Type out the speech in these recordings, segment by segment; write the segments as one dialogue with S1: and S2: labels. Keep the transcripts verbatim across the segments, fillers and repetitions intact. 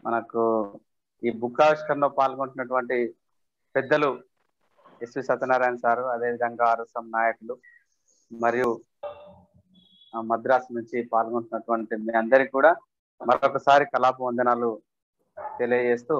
S1: మనకు ఈ బుక్ ఆవిష్కరణలో పాల్గొంటున్నటువంటి పెద్దలు ఎస్వి సత్యనారాయణ సారు, అదేవిధంగా ఆర్ఎస్ఎం నాయకులు మరియు మద్రాసు నుంచి పాల్గొంటున్నటువంటి మీ అందరికి కూడా మరొకసారి కళాప వందనాలు తెలియజేస్తూ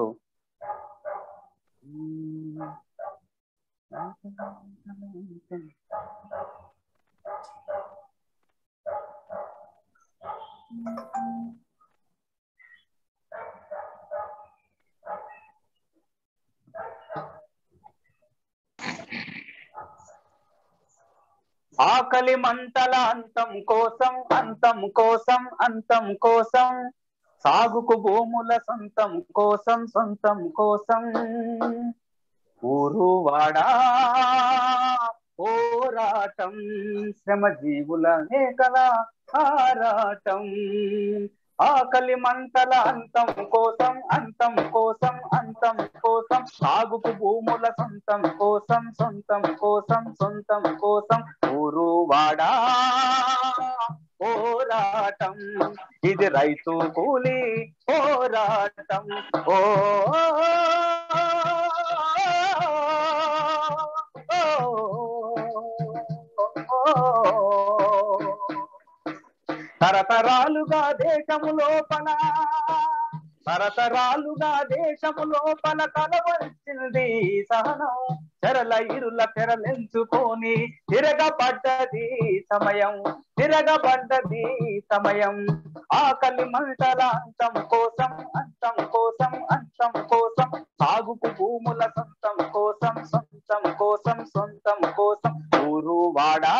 S1: ఆకలి మంటల అంతం కోసం అంతం కోసం అంతం కోసం సాగుకు భూముల సొంతం కోసం సొంతం కోసం ఊరు వాడా పోరాటం శ్రమజీవుల నేకల ఆరాటం ఆకలి మంటల అంతం కోసం అంతం కోసం అంతం కోసం సాగుకు భూముల సొంతం కోసం సొంతం కోసం సొంతం కోసం ఊరు వాడా పోరాటం ఇది రైతు కూలి పోరాటం ఓ తరతరాలుగా దేశము లోపల తరతరాలుగా దేశము లోపల కలవలసింది సహనం చెరల ఇరుల తెరలెంచుకొని తిరగబడ్డది సమయం తిరగబడ్డది సమయం ఆకలి మంటల అంతం కోసం అంతం కోసం అంతం కోసం సాగుకు భూముల సొంతం కోసం సొంతం కోసం సొంతం కోసం ఊరు వాడా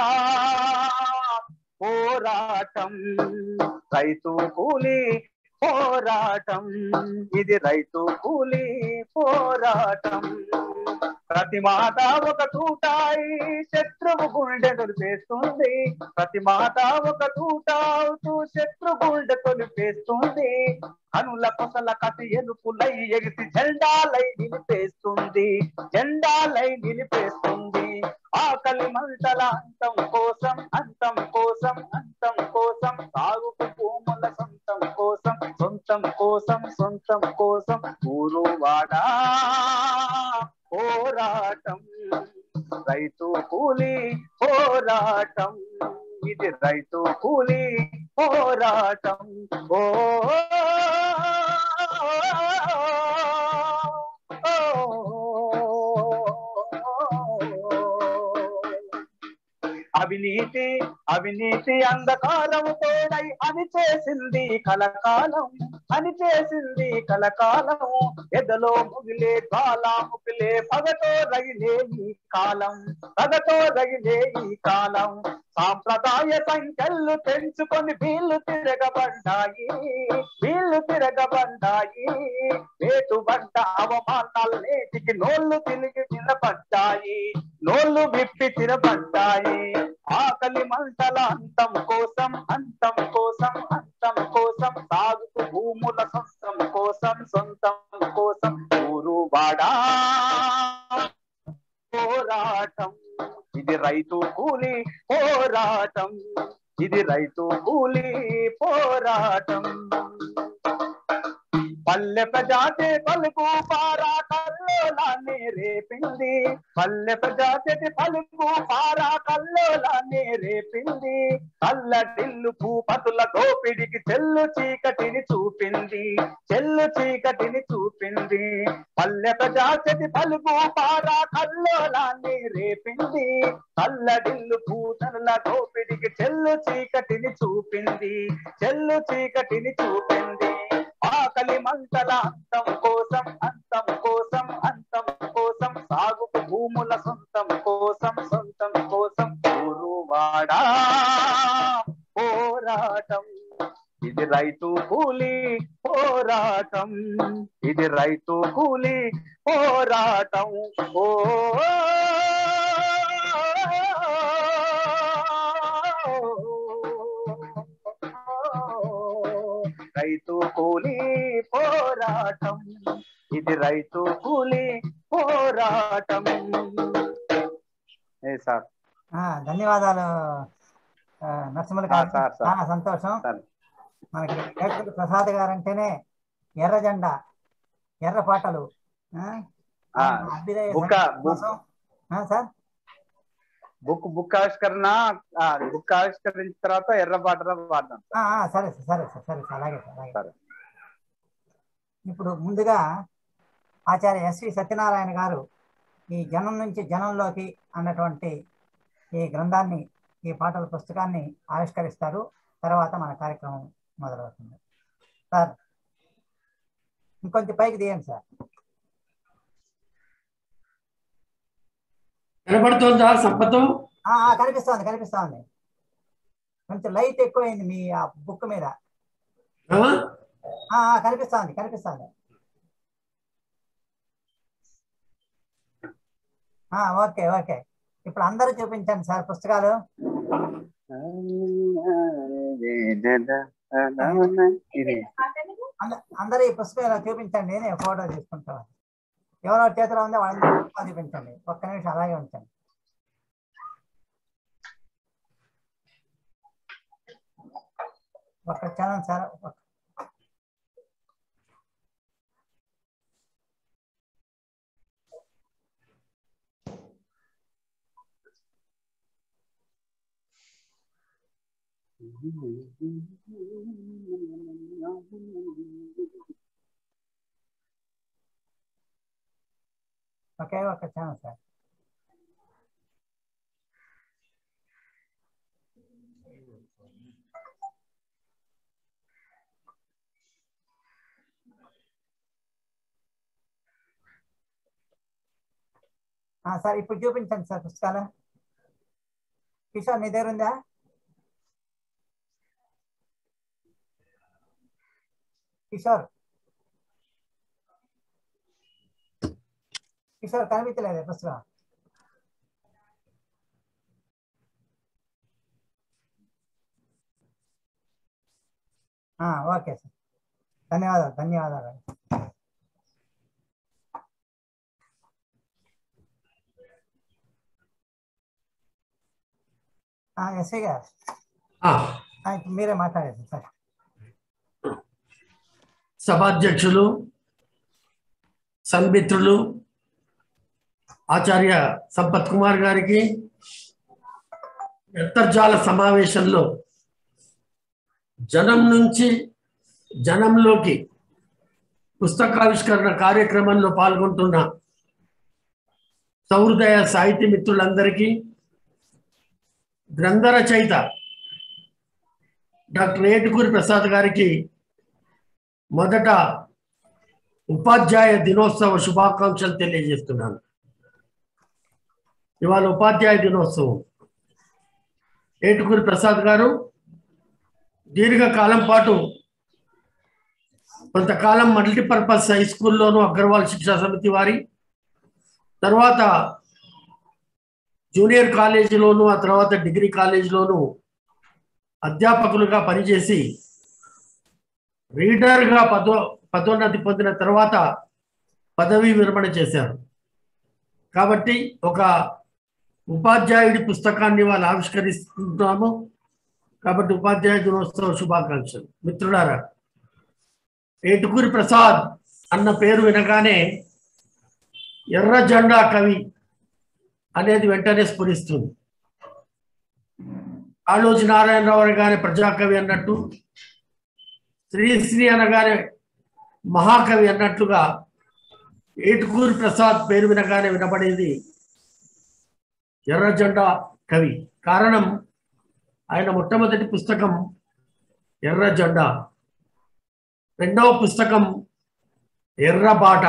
S1: పోరాటం రైతు కూలి పోరాటం ఇది రైతు కూలి పోరాటం ప్రతి మాట ఒక తూటాయి శత్రువు గుండె తొలిపేస్తుంది ప్రతి మాట ఒక తూటావుతూ శత్రు గుండె తొలిపేస్తుంది కనుల కొసల కసి ఎలుపులై ఎగిసి జెండాలై నిలిపేస్తుంది జెండాలై నిలిపేస్తుంది ఆకలి మంటల అంతం కోసం అంతం కోసం అంతం కోసం సాగుకు భూముల సొంతం కోసం సొంతం కోసం సొంతం కోసం ఊరు వాడా పోరాటం రైతు కూలి పోరాటం ఇది రైతు కూలి పోరాటం ఓ అవినీతి అవినీతి అంధకారం తోడై అని చేసింది కలకాలం అని చేసింది కలకాలం ఎదలో ముగిలే జ్వాలా ముగిలే పగతో రగిలే ఈ కాలం పగతో రగిలే ఈ కాలం సాంప్రదాయ సంఖ్యలు పెంచుకొని వీళ్ళు తిరగబడ్డాయి వీళ్ళు తిరగబడ్డాయి వేటుబడ్డ అవమానాలు నేటికి నోళ్ళు తిరిగి నిలబడ్డాయి నోళ్ళు విప్పి తిరబడ్డాయి ఆకలి మంటల అంతం కోసం అంతం కోసం అంతం కోసం సాగుకు భూముల సొంతం కోసం సొంతం కోసం ఊరు వాడా పోరాటం ఇది రైతు కూలి పోరాటం ఇది రైతు కూలి పోరాటం పల్లె ప్రజాతే పలుకు పారాకల్లోలాన్ని రేపింది పల్లె ప్రజాతి పలుకు పారాకల్లోలాన్ని రేపింది కల్లటిల్లు భూపతుల దోపిడికి చెల్లు చీకటిని చూపింది చెల్లు చీకటిని చూపింది పల్లె ప్రజాతి పలుకు పారాకల్లోలాన్ని రేపింది కల్లడిల్లు భూతనుల దోపిడికి చెల్లు చీకటిని చూపింది చెల్లు చీకటిని చూపింది ఆకలి మంటల అంతం కోసం అంతం కోసం అంతం కోసం సాగుకు భూముల సొంతం కోసం సొంతం కోసం ఊరు వాడా పోరాటం ఇది రైతు కూలి పోరాటం ఇది రైతు కూలి పోరాటం ఓ రైతు కూలి పోరాటం ఇది రైతు కూలి పోరాటం. సార్
S2: ధన్యవాదాలు నరసింహులు గారు, చాలా సంతోషం. మనకి ప్రసాద్ గారు అంటేనే ఎర్ర జెండా, ఎర్ర పాటలు, అభ్యుదయ కోసం సార్
S1: బుక్ బుక్ ఆవిష్కరణ బుక్ ఆవిష్కరించిన తర్వాత ఎర్ర పాటలు పాడతాం.
S2: సరే సార్ సరే సార్ సరే సార్ అలాగే సార్ అలాగే. ఇప్పుడు ముందుగా ఆచార్య ఎస్వి సత్యనారాయణ గారు ఈ జనం నుంచి జనంలోకి అన్నటువంటి ఈ గ్రంథాన్ని, ఈ పాటల పుస్తకాన్ని ఆవిష్కరిస్తారు. తర్వాత మన కార్యక్రమం మొదలవుతుంది. సార్ ఇంకొంచెం పైకి తీయండి సార్.
S3: కనబడుతుందా సంపత్?
S2: కనిపిస్తోంది కనిపిస్తోంది. కొంచెం లైట్ ఎక్కువైంది మీ ఆ బుక్ మీద. కనిపిస్తోంది కనిపిస్తోంది. Okay okay. ఇప్పుడు అందరూ చూపించండి సార్ పుస్తకాలు. అందరూ ఈ పుస్తకం ఇలా చూపించండి, నేను ఫోటో తీసుకుంటాను. ఎవరో చేతిలో ఉందో వాళ్ళని చూపించండి. ఒక్క నిమిషం అలాగే ఉంచండి. ఒక్క క్షణం సార్. ఓకే ఒక్క క్షణం సార్. సార్ ఇప్పుడు చూపించండి సార్ పుస్తకాలు. కిషోర్ నీ దగ్గర ఉందా? కిషోర్ కిషోర్ కనిపించలేదు పుస్తకం. ఓకే సార్, ధన్యవాదాలు ధన్యవాదాలు. ఎస్ఐ గారు మీరే మాట్లాడారు సార్.
S3: సభాధ్యక్షులు, సన్మిత్రులు ఆచార్య సంపత్ కుమార్ గారికి అంతర్జాల సమావేశంలో జనం నుంచి జనంలోకి పుస్తకావిష్కరణ కార్యక్రమంలో పాల్గొంటున్న సహృదయ సాహితీ మిత్రులందరికీ, గ్రంథ రచయిత డాక్టర్ ఏటుకూరి ప్రసాద్ గారికి మొదట ఉపాధ్యాయ దినోత్సవ శుభాకాంక్షలు తెలియజేస్తున్నాను. ఇవాళ ఉపాధ్యాయ దినోత్సవం. ఏటుకూరి ప్రసాద్ గారు దీర్ఘకాలం పాటు కొంతకాలం మల్టీపర్పస్ హై స్కూల్లోనూ అగ్రవాల్ శిక్షా సమితి వారి, తర్వాత జూనియర్ కాలేజీలోను, ఆ తర్వాత డిగ్రీ కాలేజీలోను అధ్యాపకులుగా పనిచేసి రీడర్గా పదో పదోన్నతి పొందిన తర్వాత పదవీ విరమణ చేశారు. కాబట్టి ఒక ఉపాధ్యాయుడి పుస్తకాన్ని వాళ్ళు ఆవిష్కరిస్తున్నాము. కాబట్టి ఉపాధ్యాయ దినోత్సవ శుభాకాంక్షలు. మిత్రులారా, ఏటుకూరి ప్రసాద్ అన్న పేరు వినగానే ఎర్ర జెండా కవి అనేది వెంటనే స్ఫురిస్తుంది. ఆలోచి నారాయణరావు అనగానే ప్రజాకవి అన్నట్టు, శ్రీశ్రీ అనగానే మహాకవి అన్నట్లుగా ఏటుకూరి ప్రసాద్ పేరు వినగానే వినబడేది ఎర్ర జెండా కవి. కారణం, ఆయన మొట్టమొదటి పుస్తకం ఎర్ర జెండా, రెండవ పుస్తకం ఎర్ర బాట.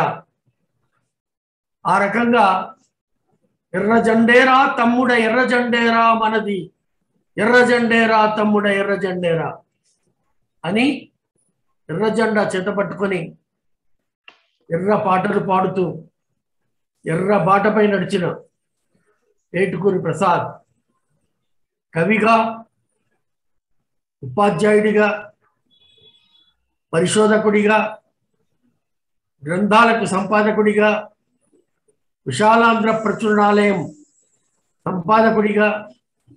S3: ఆ రకంగా ఎర్ర జెండేరా తమ్ముడ ఎర్ర జెండేరా మనది, ఎర్ర జెండేరా తమ్ముడ ఎర్ర జెండేరా అని ఎర్ర జెండా చేతపట్టుకొని ఎర్ర పాటలు పాడుతూ ఎర్ర బాటపై నడిచిన ఏటుకూరి ప్రసాద్ కవిగా, ఉపాధ్యాయుడిగా, పరిశోధకుడిగా, గ్రంథాలకు సంపాదకుడిగా, విశాలాంధ్ర ప్రచురణాలయం సంపాదకుడిగా,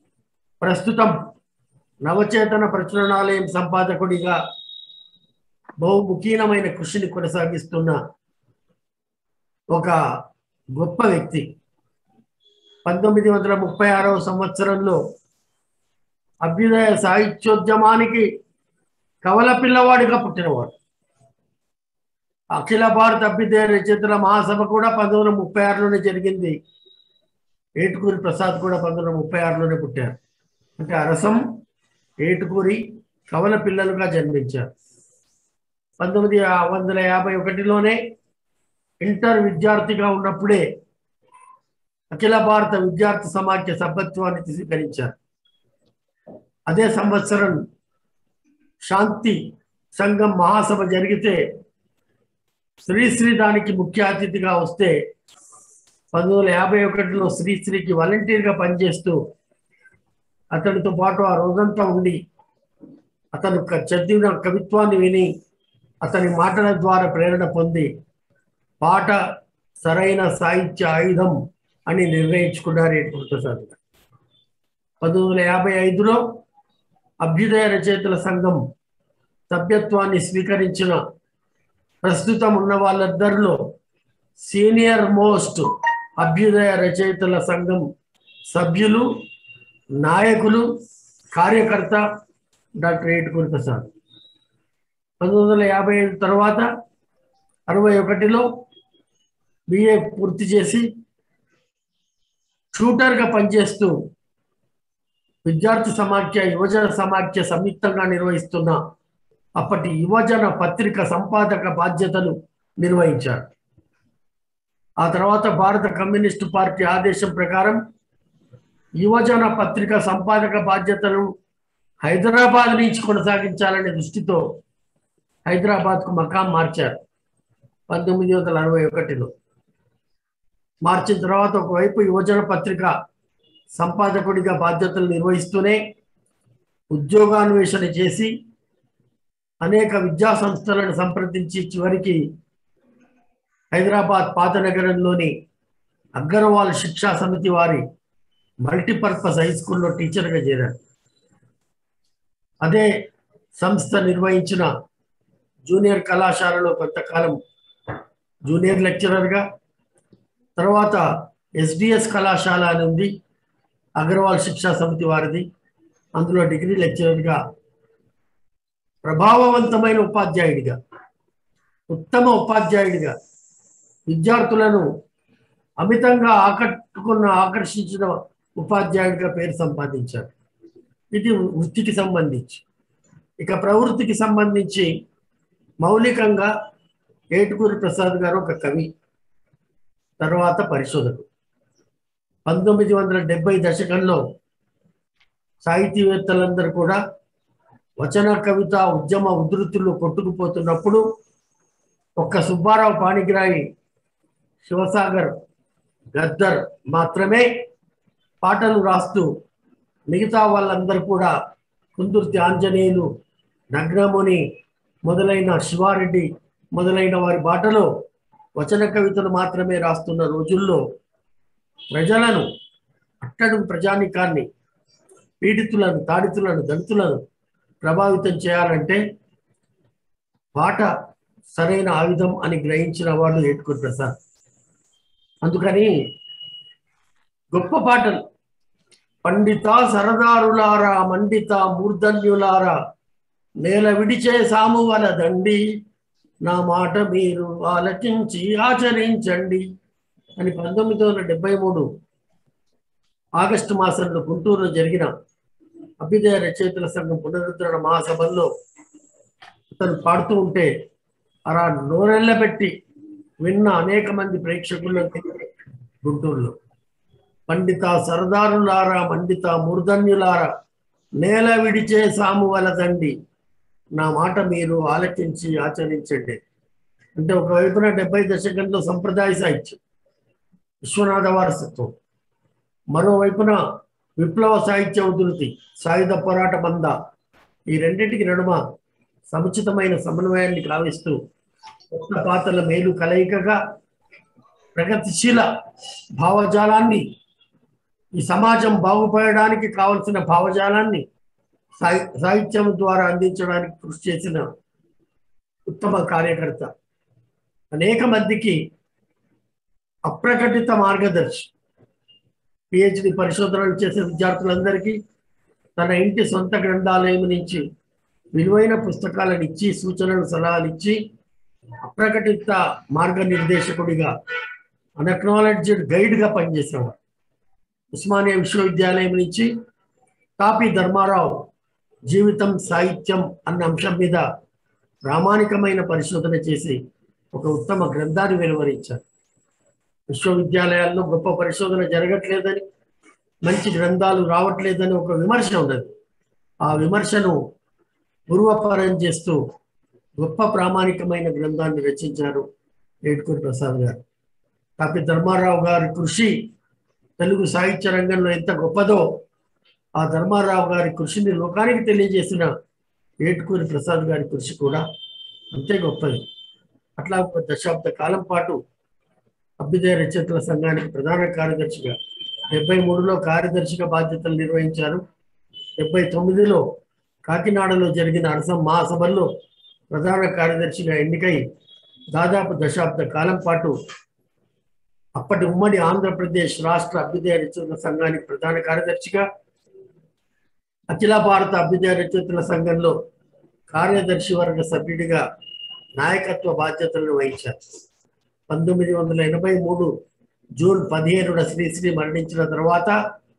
S3: ప్రస్తుతం నవచేతన ప్రచురణాలయం సంపాదకుడిగా బహుముఖీనమైన కృషిని కొనసాగిస్తున్న ఒక గొప్ప వ్యక్తి. పంతొమ్మిది వందల ముప్పై ఆరవ సంవత్సరంలో అభ్యుదయ సాహిత్యోద్యమానికి కవల పిల్లవాడిగా పుట్టినవాడు. అఖిల భారత అభ్యుదయ రచయితల మహాసభ కూడా పంతొమ్మిది వందల ముప్పై ఆరులోనే జరిగింది. ఏటుకూరి ప్రసాద్ కూడా పంతొమ్మిది వందల ముప్పై ఆరులోనే పుట్టారు. అంటే అరసం, ఏటుకూరి కవల పిల్లలుగా జన్మించారు. పంతొమ్మిది వందల యాభై ఒకటిలోనే ఇంటర్ విద్యార్థిగా ఉన్నప్పుడే అఖిల భారత విద్యార్థి సమాఖ్య సభ్యత్వాన్ని స్వీకరించారు. అదే సంవత్సరం శాంతి సంఘం మహాసభ జరిగితే శ్రీశ్రీ దానికి ముఖ్య అతిథిగా వస్తే పంతొమ్మిది వందల యాభై ఒకటిలో శ్రీశ్రీకి వాలంటీర్గా పనిచేస్తూ అతనితో పాటు ఆ రోజంతా ఉండి అతను చదివిన కవిత్వాన్ని విని అతని మాటల ద్వారా ప్రేరణ పొంది పాట సరైన సాహిత్య ఆయుధం అని నిర్ణయించుకున్నారు ఏటుకూరి ప్రసాద్ గారు. పంతొమ్మిది వందల యాభై ఐదులో అభ్యుదయ రచయితల సంఘం సభ్యత్వాన్ని స్వీకరించిన ప్రస్తుతం ఉన్న వాళ్ళిద్దరిలో సీనియర్ మోస్ట్ అభ్యుదయ రచయితల సంఘం సభ్యులు, నాయకులు, కార్యకర్త డాక్టర్ ఏటుకూరి ప్రసాద్. పంతొమ్మిది వందల యాభై ఐదు తర్వాత అరవై ఒకటిలో బిఏ పూర్తి చేసి ట్యూటర్గా పనిచేస్తూ విద్యార్థి సమాఖ్య, యువజన సమాఖ్య సంయుక్తంగా నిర్వహిస్తున్న అప్పటి యువజన పత్రిక సంపాదక బాధ్యతలు నిర్వహించారు. ఆ తర్వాత భారత కమ్యూనిస్టు పార్టీ ఆదేశం ప్రకారం యువజన పత్రిక సంపాదక బాధ్యతలు హైదరాబాద్ నుంచి కొనసాగించాలనే దృష్టితో హైదరాబాద్కు మకాం మార్చారు. పంతొమ్మిది వందల అరవై ఒకటిలో మార్చిన తర్వాత ఒకవైపు యువజన పత్రిక సంపాదకుడిగా బాధ్యతలు నిర్వహిస్తూనే ఉద్యోగాన్వేషణ చేసి అనేక విద్యా సంస్థలను సంప్రదించి చివరికి హైదరాబాద్ పాత నగరంలోని అగ్గర్వాల్ శిక్షా సమితి వారి మల్టీపర్పస్ హై స్కూల్లో టీచర్గా చేరారు. అదే సంస్థ నిర్వహించిన జూనియర్ కళాశాలలో కొంతకాలం జూనియర్ లెక్చరర్గా, తర్వాత ఎస్డిఎస్ కళాశాల అని ఉంది అగర్వాల్ శిక్షా సమితి వారిది, అందులో డిగ్రీ లెక్చరర్గా ప్రభావవంతమైన ఉపాధ్యాయుడిగా, ఉత్తమ ఉపాధ్యాయుడిగా విద్యార్థులను అమితంగా ఆకట్టుకున్న ఆకర్షించిన ఉపాధ్యాయుడిగా పేరు సంపాదించారు. ఇది వృత్తికి సంబంధించి. ఇక ప్రవృత్తికి సంబంధించి మౌలికంగా ఏటుకూరి ప్రసాద్ గారు ఒక కవి, తర్వాత పరిశోధకుడు. పంతొమ్మిది వందల డెబ్బై దశకంలో సాహితీవేత్తలందరూ కూడా వచన కవిత ఉద్యమ ఉధృతుల్లో కొట్టుకుపోతున్నప్పుడు ఒక్క సుబ్బారావు పాణిగ్రాహి, శివసాగర్, గద్దర్ మాత్రమే పాటలు రాస్తూ మిగతా వాళ్ళందరూ కూడా కుందుర్తి ఆంజనేయులు, నగ్నముని మొదలైన శివారెడ్డి మొదలైన వారి బాటలో వచన కవితలు మాత్రమే రాస్తున్న రోజుల్లో ప్రజలను, అట్టడుగు ప్రజానికాన్ని, పీడితులను, తాడితులను, దళితులను ప్రభావితం చేయాలంటే పాట సరైన ఆయుధం అని గ్రహించిన వాడు ఏటుకూరి ప్రసాద్. అందుకని గొప్ప పాటలు పండిత సరదారులారా, మండిత మూర్ధన్యులారా, నేల విడిచే సామువల దండి, నా మాట మీరు ఆలకించి ఆచరించండి అని పంతొమ్మిది వందల డెబ్బై మూడు ఆగస్టు మాసంలో గుంటూరులో జరిగిన అభ్యుదయ రచయితల సంఘం పునరుద్ధరణ మహాసభల్లో అతను పాడుతూ ఉంటే అలా నోరెళ్ళబెట్టి విన్న అనేక మంది ప్రేక్షకులు గుంటూరులో పండిత సరదారులారా, మండిత మూర్ధన్యులారా, నేల విడిచే సామువల దండి, నా మాట మీరు ఆలకించి ఆచరించండి. అంటే ఒకవైపున డెబ్బై దశకంలో సంప్రదాయ సాహిత్యం, విశ్వనాథ వారసత్వం, మరోవైపున విప్లవ సాహిత్య ఉధృతి, సాయుధ పోరాట బంద, ఈ రెండింటికి నడుమ సముచితమైన సమన్వయాన్ని కావిస్తూ కొత్త పాత్రల మేలు కలయికగా ప్రగతిశీల భావజాలాన్ని, ఈ సమాజం బాగుపడడానికి కావలసిన భావజాలాన్ని సాహి సాహిత్యం ద్వారా అందించడానికి కృషి చేసిన ఉత్తమ కార్యకర్త, అనేక మందికి అప్రకటిత మార్గదర్శి. పిహెచ్డి పరిశోధనలు చేసే విద్యార్థులందరికీ తన ఇంటి సొంత గ్రంథాలయం నుంచి విలువైన పుస్తకాలను ఇచ్చి, సూచనలు సలహాలు ఇచ్చి, అప్రకటిత మార్గనిర్దేశకుడిగా, అన్అక్నాలెడ్జ్డ్ గైడ్గా పనిచేసేవాడు. ఉస్మానియా విశ్వవిద్యాలయం నుంచి తాపి ధర్మారావు జీవితం సాహిత్యం అన్న అంశం మీద ప్రామాణికమైన పరిశోధన చేసి ఒక ఉత్తమ గ్రంథాన్ని వెలువరించారు. విశ్వవిద్యాలయాల్లో గొప్ప పరిశోధన జరగట్లేదని, మంచి గ్రంథాలు రావట్లేదని ఒక విమర్శ ఉన్నది. ఆ విమర్శను పూర్వపరం చేస్తూ గొప్ప ప్రామాణికమైన గ్రంథాన్ని రచించారు ఏట్కూరి ప్రసాద్ గారు. తాపి ధర్మారావు గారి కృషి తెలుగు సాహిత్య రంగంలో ఎంత గొప్పదో, ఆ ధర్మారావు గారి కృషిని లోకానికి తెలియజేసిన ఏట్కూరి ప్రసాద్ గారి కృషి కూడా అంతే గొప్పది. అట్లా ఒక దశాబ్ద కాలం పాటు అభ్యుదయ రచయితల సంఘానికి ప్రధాన కార్యదర్శిగా, డెబ్బై మూడులో కార్యదర్శిగా బాధ్యతలు నిర్వహించారు. డెబ్బై తొమ్మిదిలో కాకినాడలో జరిగిన అరసం మహాసభల్లో ప్రధాన కార్యదర్శిగా ఎన్నికై దాదాపు దశాబ్ద కాలం పాటు అప్పటి ఉమ్మడి ఆంధ్రప్రదేశ్ రాష్ట్ర అభ్యుదయ రచయితల సంఘానికి ప్రధాన కార్యదర్శిగా, అఖిల భారత అభ్యుదయ రచయితల సంఘంలో కార్యదర్శి వర్గ సభ్యుడిగా నాయకత్వ బాధ్యతలను వహించారు. పంతొమ్మిది వందల ఎనభై మూడు జూన్ పదిహేనున శ్రీశ్రీ మరణించిన తర్వాత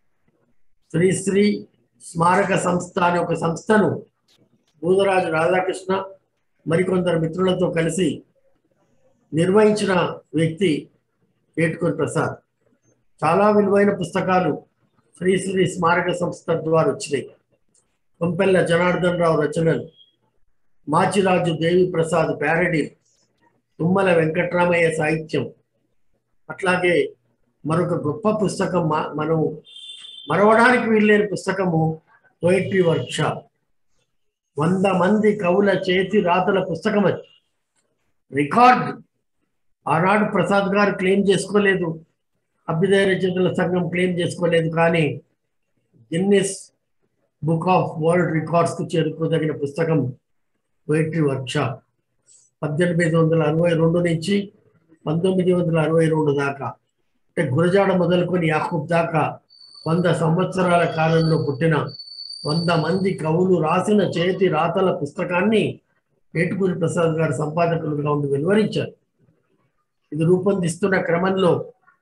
S3: శ్రీశ్రీ స్మారక సంస్థ అనే ఒక సంస్థను బూదరాజు రాధాకృష్ణ మరికొందరు మిత్రులతో కలిసి నిర్వహించిన వ్యక్తి ఏట్కూరి ప్రసాద్. చాలా విలువైన పుస్తకాలు శ్రీశ్రీ స్మారక సంస్థ ద్వారా వచ్చినాయి. కొంపెల్ల జనార్దన్ రావు రచనలు, మాచిరాజు దేవి ప్రసాద్ ప్యారడీ, తుమ్మల వెంకట్రామయ్య సాహిత్యం, అట్లాగే మరొక గొప్ప పుస్తకం మనం మరవడానికి వీల్లేని పుస్తకము పోయిట్రీ వర్క్షాప్. వంద మంది కవుల చేతి రాతల పుస్తకం అది, రికార్డ్. ఆనాడు ప్రసాద్ గారు క్లెయిమ్ చేసుకోలేదు, అభ్యుదయ రచయితల సంఘం క్లెయిమ్ చేసుకోలేదు, కానీ గిన్నిస్ బుక్ ఆఫ్ వరల్డ్ రికార్డ్స్కు చేరుకోదగిన పుస్తకం పోయిట్రీ వర్క్షాప్. పద్దెనిమిది వందల అరవై రెండు నుంచి పంతొమ్మిది వందల అరవై రెండు దాకా, అంటే గురజాడ మొదలుకొని యాకూబ్ దాకా వంద సంవత్సరాల కాలంలో పుట్టిన వంద మంది కవులు రాసిన చేతి రాతల పుస్తకాన్ని ఏట్కూరి ప్రసాద్ గారు సంపాదకులుగా ఉండి వెలువరించారు. ఇది రూపొందిస్తున్న క్రమంలో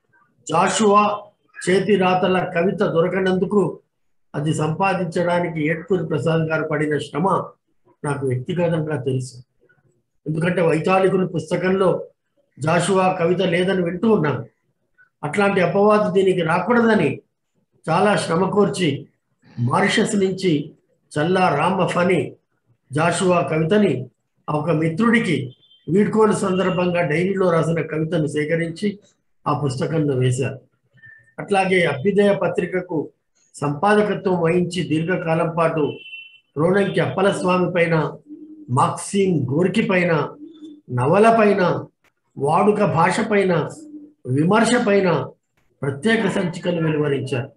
S3: జాషువా చేతి రాతల కవిత దొరకనందుకు అది సంపాదించడానికి ఏట్కూరి ప్రసాద్ గారు పడిన శ్రమ నాకు వ్యక్తిగతంగా తెలుసు. ఎందుకంటే వైతాళికుల పుస్తకంలో జాషువా కవిత లేదని వింటూ ఉన్నాను. అట్లాంటి అపవాదు దీనికి రాకూడదని చాలా శ్రమ కోర్చి మారిషస్ నుంచి చల్లా రామఫని జాషువా కవితని ఒక మిత్రుడికి వీడ్కోలు సందర్భంగా డైరీలో రాసిన కవితను సేకరించి ఆ పుస్తకంలో వేశారు. అట్లాగే అభ్యుదయ పత్రికకు సంపాదకత్వం వహించి దీర్ఘకాలం పాటు రోణంకి అప్పలస్వామి పైన, మాక్సిమ్ గోర్కి పైన, నవల పైన, వాడుక భాష పైన, విమర్శ పైన ప్రత్యేక సంచికలు వెలువరించారు.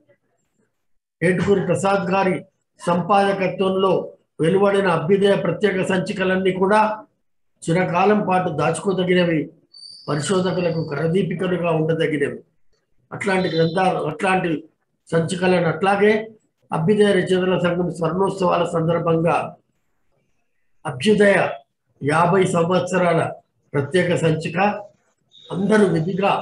S3: ఏట్కూరి ప్రసాద్ గారి సంపాదకత్వంలో వెలువడిన అభ్యుదయ ప్రత్యేక సంచికలన్నీ కూడా చిరకాలం పాటు దాచుకోదగినవి, పరిశోధకులకు కరదీపికలుగా ఉండదగినవి. అట్లాంటి గ్రంథాలు, అట్లాంటి సంచికలను అట్లాగే అభ్యుదయ రచయితల సంఘం స్వర్ణోత్సవాల సందర్భంగా అభ్యుదయ యాభై సంవత్సరాల ప్రత్యేక సంచిక అందరూ విధిగా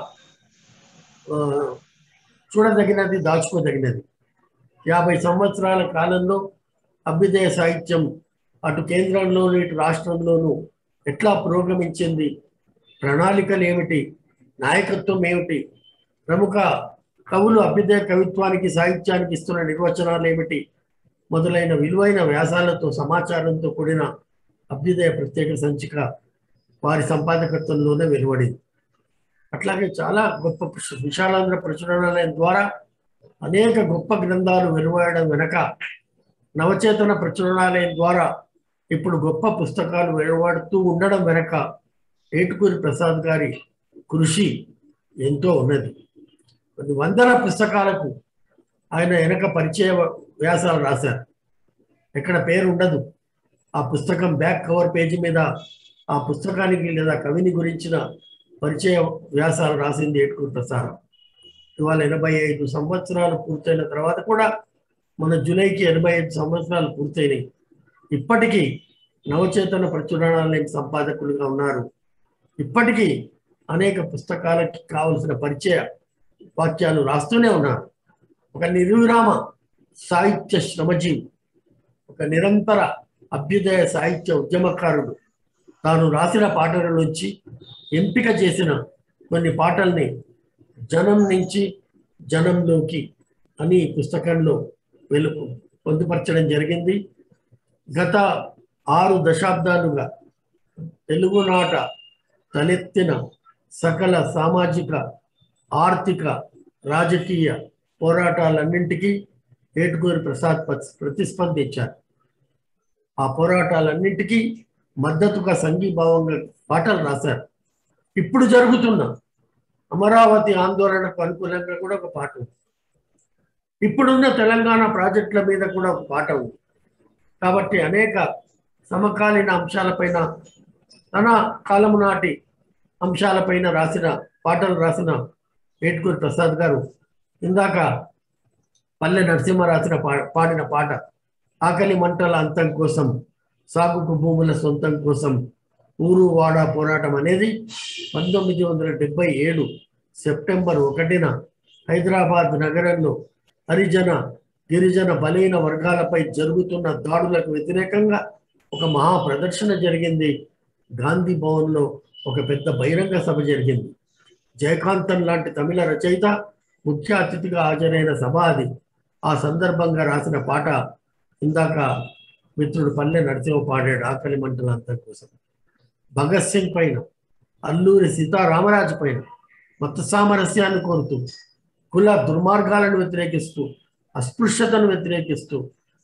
S3: చూడదగినది, దాచుకోదగినది. యాభై సంవత్సరాల కాలంలో అభ్యుదయ సాహిత్యం అటు కేంద్రంలోను ఇటు రాష్ట్రంలోనూ ఎట్లా పురోగమించింది, ప్రణాళికలు ఏమిటి, నాయకత్వం ఏమిటి, ప్రముఖ కవులు అభ్యుదయ కవిత్వానికి సాహిత్యానికి ఇస్తున్న నిర్వచనాలు ఏమిటి మొదలైన విలువైన వ్యాసాలతో సమాచారంతో కూడిన అభ్యుదయ ప్రత్యేక సంచిక వారి సంపాదకత్వంలోనే వెలువడింది. అట్లాగే చాలా గొప్ప విశాలాంధ్ర ప్రచురణాలయం ద్వారా అనేక గొప్ప గ్రంథాలు వెలువడడం వెనక, నవచేతన ప్రచురణాలయం ద్వారా ఇప్పుడు గొప్ప పుస్తకాలు వెలువడుతూ ఉండడం వెనక ఏట్కూరి ప్రసాద్ గారి కృషి ఎంతో ఉన్నది. కొన్ని వందల పుస్తకాలకు ఆయన వెనక పరిచయ వ్యాసాలు రాశారు. ఎక్కడ పేరు ఉండదు. ఆ పుస్తకం బ్యాక్ కవర్ పేజీ మీద ఆ పుస్తకానికి లేదా కవిని గురించిన పరిచయ వ్యాసాలు రాసింది ఏటుకూరి ప్రసాద్. ఇవాళ ఎనభై ఐదు సంవత్సరాలు పూర్తయిన తర్వాత కూడా మన జూలైకి ఎనభై ఐదు సంవత్సరాలు పూర్తయినాయి. ఇప్పటికీ నవచేతన ప్రచురణాలయ సంపాదకులుగా ఉన్నారు. ఇప్పటికీ అనేక పుస్తకాలకి కావలసిన పరిచయ వాక్యాలు రాస్తూనే ఉన్నారు. ఒక నిర్విరామ సాహిత్య శ్రమజీవి, ఒక నిరంతర అభ్యుదయ సాహిత్య ఉద్యమకారుడు. తాను రాసిన పాటల నుంచి ఎంపిక చేసిన కొన్ని పాటల్ని జనం నుంచి జనంలోకి అని పుస్తకంలో వెలు పొందుపరచడం జరిగింది. గత ఆరు దశాబ్దాలుగా తెలుగునాట తలెత్తిన సకల సామాజిక, ఆర్థిక, రాజకీయ పోరాటాలన్నింటికీ ఏటుకూరి ప్రసాద్ ప్రతిస్పందించారు. ఆ పోరాటాలన్నింటికీ మద్దతుగా సంఘీభావంగా పాటలు రాశారు. ఇప్పుడు జరుగుతున్న అమరావతి ఆందోళనకు అనుకూలంగా కూడా ఒక పాట ఉంది. ఇప్పుడున్న తెలంగాణ ప్రాజెక్టుల మీద కూడా ఒక పాట ఉంది. కాబట్టి అనేక సమకాలీన అంశాలపైన, తన కాలము నాటి అంశాలపైన రాసిన పాటలు రాసిన ఏటుకూరి ప్రసాద్ గారు ఇందాక పల్లె నరసింహ రాసిన పా పాడిన పాట ఆకలి మంటల అంతం కోసం, సాగుకు భూముల సొంతం కోసం, ఊరు వాడ పోరాటం అనేది పంతొమ్మిది వందల డెబ్బై ఏడు సెప్టెంబర్ ఒకటిన హైదరాబాద్ నగరంలో హరిజన, గిరిజన బలహీన వర్గాలపై జరుగుతున్న దాడులకు వ్యతిరేకంగా ఒక మహా ప్రదర్శన జరిగింది. గాంధీ భవన్లో ఒక పెద్ద బహిరంగ సభ జరిగింది. జయకాంతన్ లాంటి తమిళ రచయిత ముఖ్య అతిథిగా హాజరైన సభ అది. ఆ సందర్భంగా రాసిన పాట ఇందాక మిత్రుడు పల్లె నరసింహ పాడాడు, ఆకలి మంటల అంతం కోసం. భగత్ సింగ్ పైన, అల్లూరి సీతారామరాజు పైన మత సామరస్యాన్ని కోరుతూ, కుల దుర్మార్గాలను వ్యతిరేకిస్తూ, అస్పృశ్యతను వ్యతిరేకిస్తూ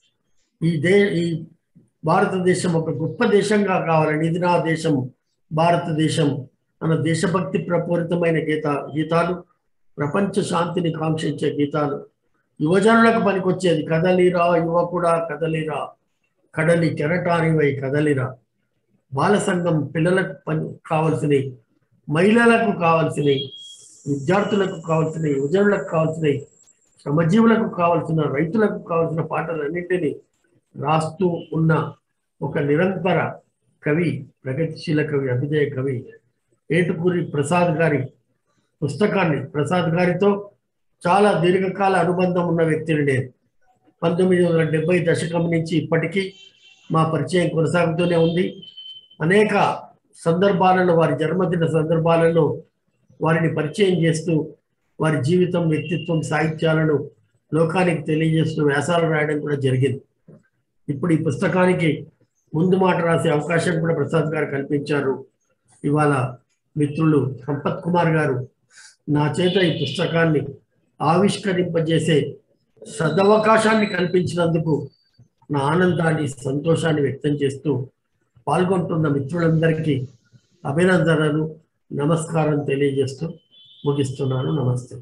S3: ఈ దే ఈ భారతదేశం ఒక గొప్ప దేశంగా కావాలని, ఇది నా దేశం భారతదేశం అన్న దేశభక్తి ప్రపూరితమైన గీత గీతాలు, ప్రపంచ శాంతిని కాంక్షించే గీతాలు, యువజనులకు పనికొచ్చేది. కదలిరా యువకుడా కదలిరా, కడలి కెరటానివై కదలిరా. బాల సంఘం పిల్లలకు పని కావాల్సినవి, మహిళలకు కావాల్సినవి, విద్యార్థులకు కావాల్సినవి, యువజనులకు కావాల్సినవి, శ్రమజీవులకు కావాల్సిన, రైతులకు కావాల్సిన పాటలన్నింటినీ రాస్తూ ఉన్న ఒక నిరంతర కవి, ప్రగతిశీల కవి, అభ్యుదయ కవి ఏటుకూరి ప్రసాద్ గారి పుస్తకాన్ని, ప్రసాద్ గారితో చాలా దీర్ఘకాల అనుబంధం ఉన్న వ్యక్తిని నేను. పంతొమ్మిది వందల డెబ్బై దశకం నుంచి ఇప్పటికీ మా పరిచయం కొనసాగుతూనే ఉంది. అనేక సందర్భాలలో, వారి జన్మదిన సందర్భాలలో వారిని పరిచయం చేస్తూ, వారి జీవితం, వ్యక్తిత్వం, సాహిత్యాలను లోకానికి తెలియజేస్తూ వ్యాసాలు రాయడం కూడా జరిగింది. ఇప్పుడు ఈ పుస్తకానికి ముందు మాట రాసే అవకాశం కూడా ప్రసాద్ గారు కల్పించారు. ఇవాళ మిత్రులు సంపత్ కుమార్ గారు నా చేత ఈ పుస్తకాన్ని ఆవిష్కరింపజేసే సదవకాశాన్ని కల్పించినందుకు నా ఆనందాన్ని, సంతోషాన్ని వ్యక్తం చేస్తూ పాల్గొంటున్న మిత్రులందరికీ అభినందనలు, నమస్కారం తెలియజేస్తూ ముగిస్తున్నాను. నమస్తే.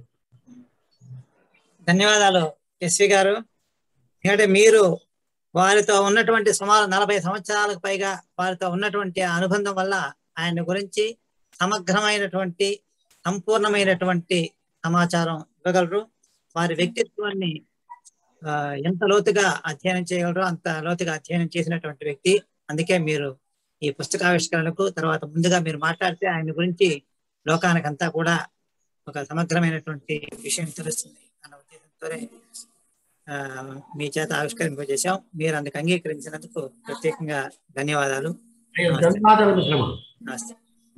S2: ధన్యవాదాలు ఎస్వి గారు. ఎందుకంటే మీరు వారితో ఉన్నటువంటి సుమారు నలభై సంవత్సరాలకు పైగా వారితో ఉన్నటువంటి అనుబంధం వల్ల ఆయన గురించి సమగ్రమైనటువంటి, సంపూర్ణమైనటువంటి సమాచారం ఇవ్వగలరు. వారి వ్యక్తిత్వాన్ని ఎంత లోతుగా అధ్యయనం చేయగలరో అంత లోతుగా అధ్యయనం చేసినటువంటి వ్యక్తి. అందుకే మీరు ఈ పుస్తకావిష్కరణకు తర్వాత ముందుగా మీరు మాట్లాడితే ఆయన గురించి లోకానికంతా కూడా ఒక సమగ్రమైనటువంటి విషయం తెలుస్తుంది అన్న ఉద్దేశంతోనే ఆ మీ చేత ఆవిష్కరింపజేశాం. మీరు అందుకు అంగీకరించినందుకు ప్రత్యేకంగా ధన్యవాదాలు. నమస్తే.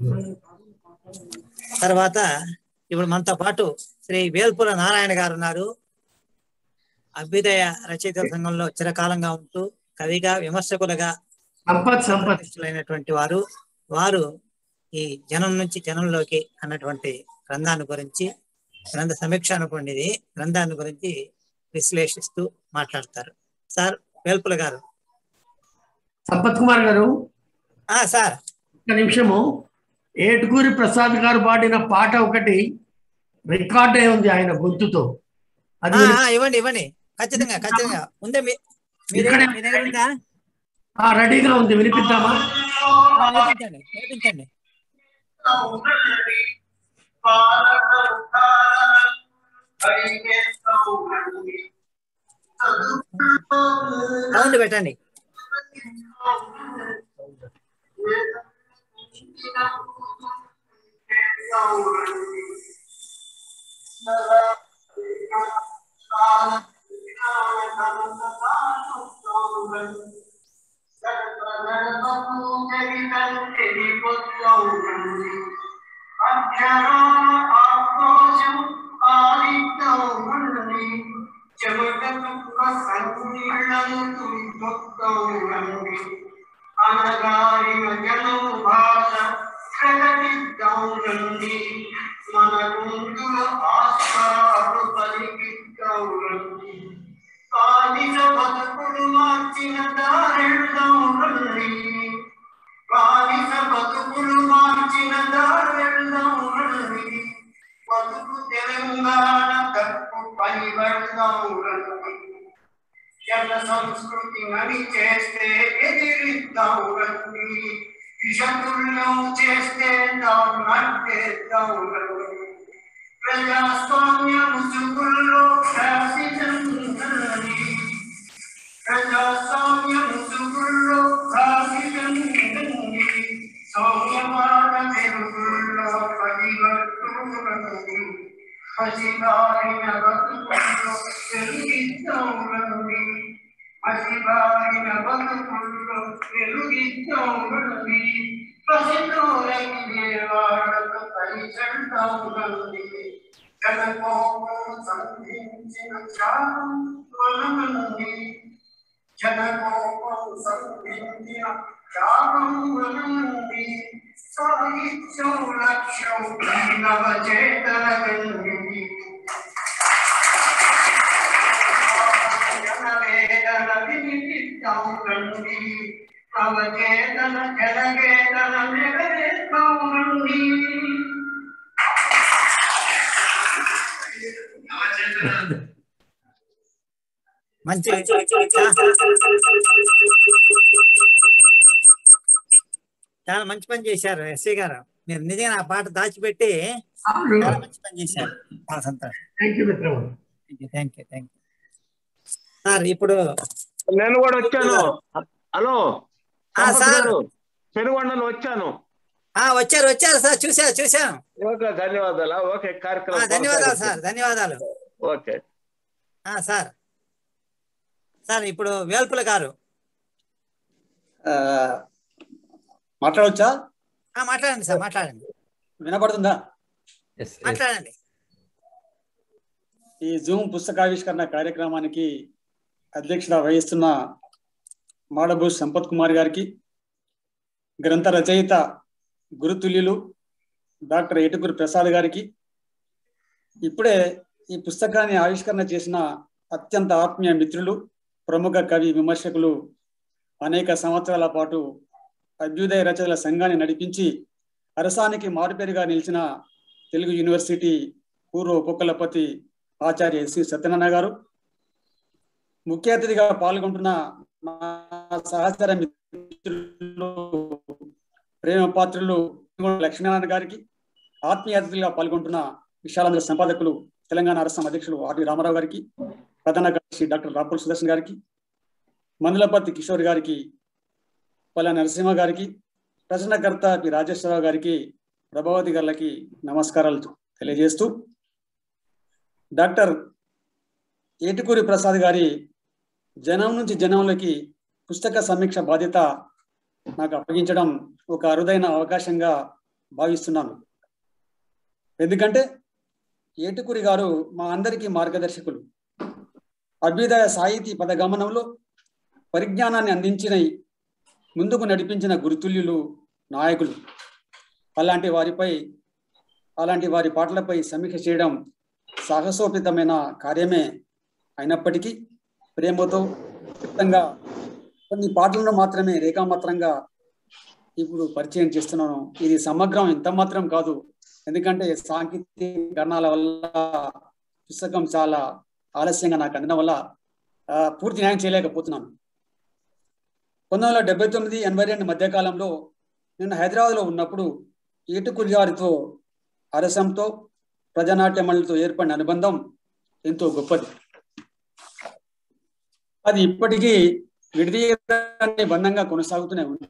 S2: తర్వాత ఇప్పుడు మనతో పాటు శ్రీ వేల్పుల నారాయణ గారు ఉన్నారు. అభ్యుదయ రచయితల సంఘంలో చిరకాలంగా ఉంటూ కవిగా, విమర్శకులుగా సంపత్తులైనటువంటి వారు. వారు ఈ జనం నుంచి జనంలోకి అన్నటువంటి గ్రంథాన్ని గురించి, గ్రంథ సమీక్ష అనుకోండి, గ్రంథాన్ని గురించి విశ్లేషిస్తూ మాట్లాడతారు. సార్ వేల్పుల గారు.
S3: సంపత్ కుమార్ గారు.
S2: సార్
S3: ఒక నిమిషము. ఏటుకూరి ప్రసాద్ గారు పాడిన పాట ఒకటి రికార్డ్ అయి ఉంది ఆయన గొంతుతో. అది
S2: ఇవ్వండి ఇవ్వండి ఖచ్చితంగా ఖచ్చితంగా ఉందే.
S3: రెడీగా ఉంది, వినిపిద్దామా?
S2: వినిపించండి వినిపించండి. సౌండ్ పెట్టండి.
S4: అనగారిన జనము భాష ప్రకటిద్దాండి, మన గుంతుల ఆస్కారు పలికిద్దాండి. కాలిన బతుకులు మార్చిన దారెళ్దాండి, కాలిన బతుకులు మార్చిన దారెళ్దాండి. బతుకు తెలంగాణ తప్పు పనిబడదాండి. జన సంస్కృతి నడి చేస్తే ఎదిరిద్దాం రండి, విషతుల్యం చేస్తే నట్టేద్దాం రండి. ప్రజాస్వామ్య ముసుగుల్లో శాసితం రండి, ప్రజాస్వామ్య ముసుగుల్లో శాసితం రండి. సౌమ్యవాద వెలుగుల్లో పరివర్తనండి, పసిబారిన బతుకుల్లో వెలుగిద్దాం రండి, పసిబారిన బతుకుల్లో వెలుగిద్దాం రండి. పసితోలకి దేవాడకు పరిచందాం రండి. జనకోపం సంధించిన త్యాగం వనండి, జనకోపం సంధించిన త్యాగం వనండి. సాహిత్యం లక్ష్యం నవచేతనండి, జనవేదన వినిపిద్దాం రండి, నవచేతన జనవేదన నెరవేర్దాం రండి.
S2: మంచి చాలా మంచి పని చేశారు ఎస్వి గారు. మీరు నిజంగా ఆ పాట దాచిపెట్టి చాలా మంచి పని చేశారు. చాలా సంతోషం.
S3: థ్యాంక్ యూ మిత్రమా.
S2: Thank you thank you sir. ఇప్పుడు
S5: నేను కూడా వచ్చాను. హలో
S2: సార్,
S5: పెనుగొండలు వచ్చాను.
S2: వచ్చారు వచ్చారు సార్, చూసా చూసాను.
S5: ఓకే, ధన్యవాదాలు. ఓకే, కార్యక్రమం
S2: ధన్యవాదాలు సార్, ధన్యవాదాలు.
S5: Okay
S2: sir. సార్ ఇప్పుడు వేల్పుల గారు
S1: మాట్లాడవచ్చా?
S2: మాట్లాడండి సార్, మాట్లాడండి.
S1: వినపడుతుందా?
S2: మాట్లాడండి.
S1: ఈ జూమ్ పుస్తకావిష్కరణ కార్యక్రమానికి అధ్యక్షత వహిస్తున్న మాడబు సంపత్ కుమార్ గారికి, గ్రంథ రచయిత గురుతుల్యులు డాక్టర్ ఏటుకూరి ప్రసాద్ గారికి, ఇప్పుడే ఈ పుస్తకాన్ని ఆవిష్కరణ చేసిన అత్యంత ఆత్మీయ మిత్రులు, ప్రముఖ కవి విమర్శకులు, అనేక సంవత్సరాల పాటు అభ్యుదయ రచనల సంఘాన్ని నడిపించి అరసానికి మారుపేరుగా నిలిచిన తెలుగు యూనివర్సిటీ పూర్వ ఉపకులపతి ఆచార్య ఎస్వి సత్యనారాయణ గారు, ముఖ్య అతిథిగా పాల్గొంటున్న మా సహచర మిత్రులు ప్రేమ పాత్రులు లక్ష్మీనారాయణ గారికి, ఆత్మీయ అతిథులుగా పాల్గొంటున్న విశాలాంధ్ర సంపాదకులు తెలంగాణ రాష్ట్రం అధ్యక్షులు ఆర్వి రామారావు గారికి, ప్రధాన కార్యదర్శి డాక్టర్ రాపుల్ సుదర్శన్ గారికి, మందులపర్తి కిషోర్ గారికి, పల్ల నరసింహ గారికి, ప్రశ్నకర్త పి రాజేశ్వరరావు గారికి, ప్రభావతి గారికి నమస్కారాలు తెలియజేస్తూ, డాక్టర్ ఏటుకూరి ప్రసాద్ గారి జనం నుంచి జనంలోకి పుస్తక సమీక్ష బాధ్యత నాకు అప్పగించడం ఒక అరుదైన అవకాశంగా భావిస్తున్నాను. ఎందుకంటే ఏటుకూరి గారు మా అందరికీ మార్గదర్శకులు. అభ్యుదయ సాహితీ పదగమనంలో పరిజ్ఞానాన్ని అందించిన, ముందుకు నడిపించిన గురుతుల్యులు, నాయకులు. అలాంటి వారిపై అలాంటి వారి పాటలపై సమీక్ష చేయడం సాహసోపేతమైన కార్యమే అయినప్పటికీ ప్రేమతో క్లుప్తంగా కొన్ని పాటలను మాత్రమే రేఖామాత్రంగా ఇప్పుడు పరిచయం చేస్తున్నాను. ఇది సమగ్రం ఎంత మాత్రం కాదు, ఎందుకంటే సాంకేతిక కారణాల వల్ల పుస్తకం చాలా ఆలస్యంగా నాకు అందడం వల్ల పూర్తి న్యాయం చేయలేకపోతున్నాను. పంతొమ్మిది వందల డెబ్బై తొమ్మిది ఎనభై రెండు మధ్యకాలంలో
S6: నేను హైదరాబాద్లో ఉన్నప్పుడు ఏటుకురి గారితో అరసంతో ప్రజానాట్య మండలితో ఏర్పడిన అనుబంధం ఎంతో గొప్పది. అది ఇప్పటికీ విడదీయరాని బంధంగా కొనసాగుతూనే ఉంది.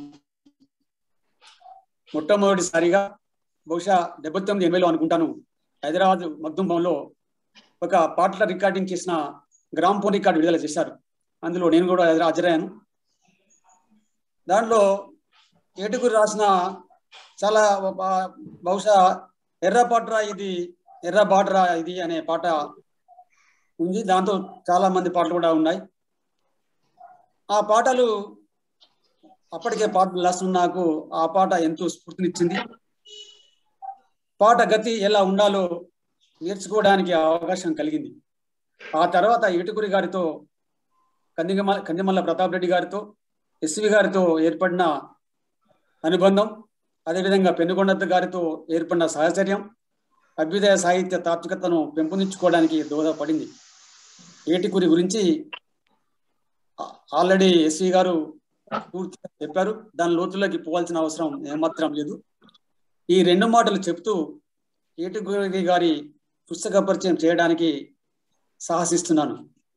S6: మొట్టమొదటిసారిగా బహుశా డెబ్బై తొమ్మిది ఎనభైలో అనుకుంటాను హైదరాబాద్ మగ్దుంబంలో ఒక పాటల రికార్డింగ్ చేసిన గ్రామ్ఫోన్ రికార్డు విడుదల చేశారు. అందులో నేను కూడా హాజరయ్యాను. దాంట్లో ఏటుకురి రాసిన చాలా బహుశా ఎర్ర పాటరా ఇది ఎర్ర బాటరా ఇది అనే పాట ఉంది. దాంతో చాలా మంది పాటలు కూడా ఉన్నాయి. ఆ పాటలు అప్పటికే పాటలు రాస్తున్న నాకు ఆ పాట ఎంతో స్ఫూర్తినిచ్చింది. పాట గతి ఎలా ఉండాలో నేర్చుకోవడానికి అవకాశం కలిగింది. ఆ తర్వాత ఏటుకురి గారితో కందిమల్ల కందిమల్ల ప్రతాప్ రెడ్డి గారితో ఎస్వి గారితో ఏర్పడిన అనుబంధం, అదేవిధంగా పెనుగొండ గారితో ఏర్పడిన సహచర్యం అభ్యుదయ సాహిత్య తాత్వికతను పెంపొందించుకోవడానికి దోహదపడింది. ఏటుకురి గురించి ఆల్రెడీ ఎస్వి గారు పూర్తిగా చెప్పారు. దాని లోతుల్లోకి పోవాల్సిన అవసరం ఏమాత్రం లేదు. ఈ రెండు మాటలు చెప్తూ ఏటుకురి గారి పుస్తక పరిచయం చేయడానికి సాహసిస్తున్నాను.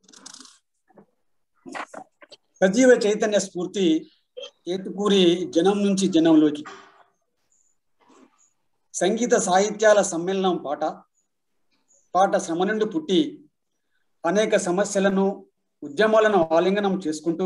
S6: సజీవ చైతన్య స్ఫూర్తి ఏటుకూరి జనం నుంచి జనంలోకి. సంగీత సాహిత్యాల సమ్మేళనం పాట. పాట శ్రమ నుండి పుట్టి అనేక సమస్యలను ఉద్యమాలను ఆలింగనం చేసుకుంటూ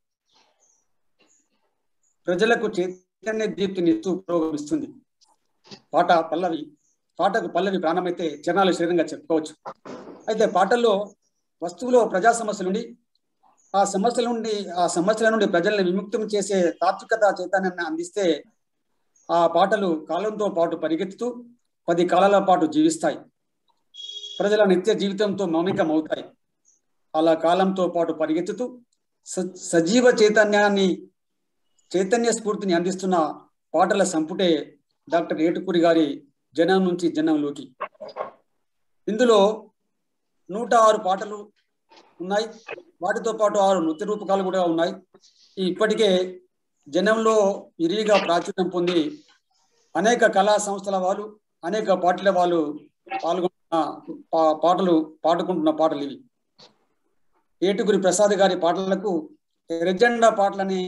S6: ప్రజలకు చైతన్య దీప్తినిస్తూ పురోగమిస్తుంది. పాట పల్లవి పాటకు పల్లవి ప్రాణమైతే చరణాలు శరీరంగా చెప్పుకోవచ్చు. అయితే పాటల్లో వస్తువులో ప్రజా సమస్యల నుండి ఆ సమస్యల నుండి ఆ సమస్యల నుండి ప్రజల్ని విముక్తం చేసే తాత్వికత చైతన్యాన్ని అందిస్తే ఆ పాటలు కాలంతో పాటు పరిగెత్తుతూ పది కాలాల పాటు జీవిస్తాయి. ప్రజల నిత్య జీవితంతో మౌనికమవుతాయి. అలా కాలంతో పాటు పరిగెత్తుతూ సజీవ చైతన్యాన్ని చైతన్య స్ఫూర్తిని అందిస్తున్న పాటల సంపుటే డాక్టర్ ఏటుకూరి గారి జనం నుంచి జనంలోకి. ఇందులో నూట ఆరు పాటలు ఉన్నాయి. వాటితో పాటు ఆరు నృత్య రూపకాలు కూడా ఉన్నాయి. ఇప్పటికే జనంలో ఇరిగా ప్రాచుర్యం పొంది అనేక కళా సంస్థల వాళ్ళు అనేక పాటల వాళ్ళు పాల్గొన్న పాటలు పాడుకుంటున్న పాటలు ఇవి. ఏటుకురి ప్రసాద్ గారి పాటలకు ఎర్రజెండా పాటలని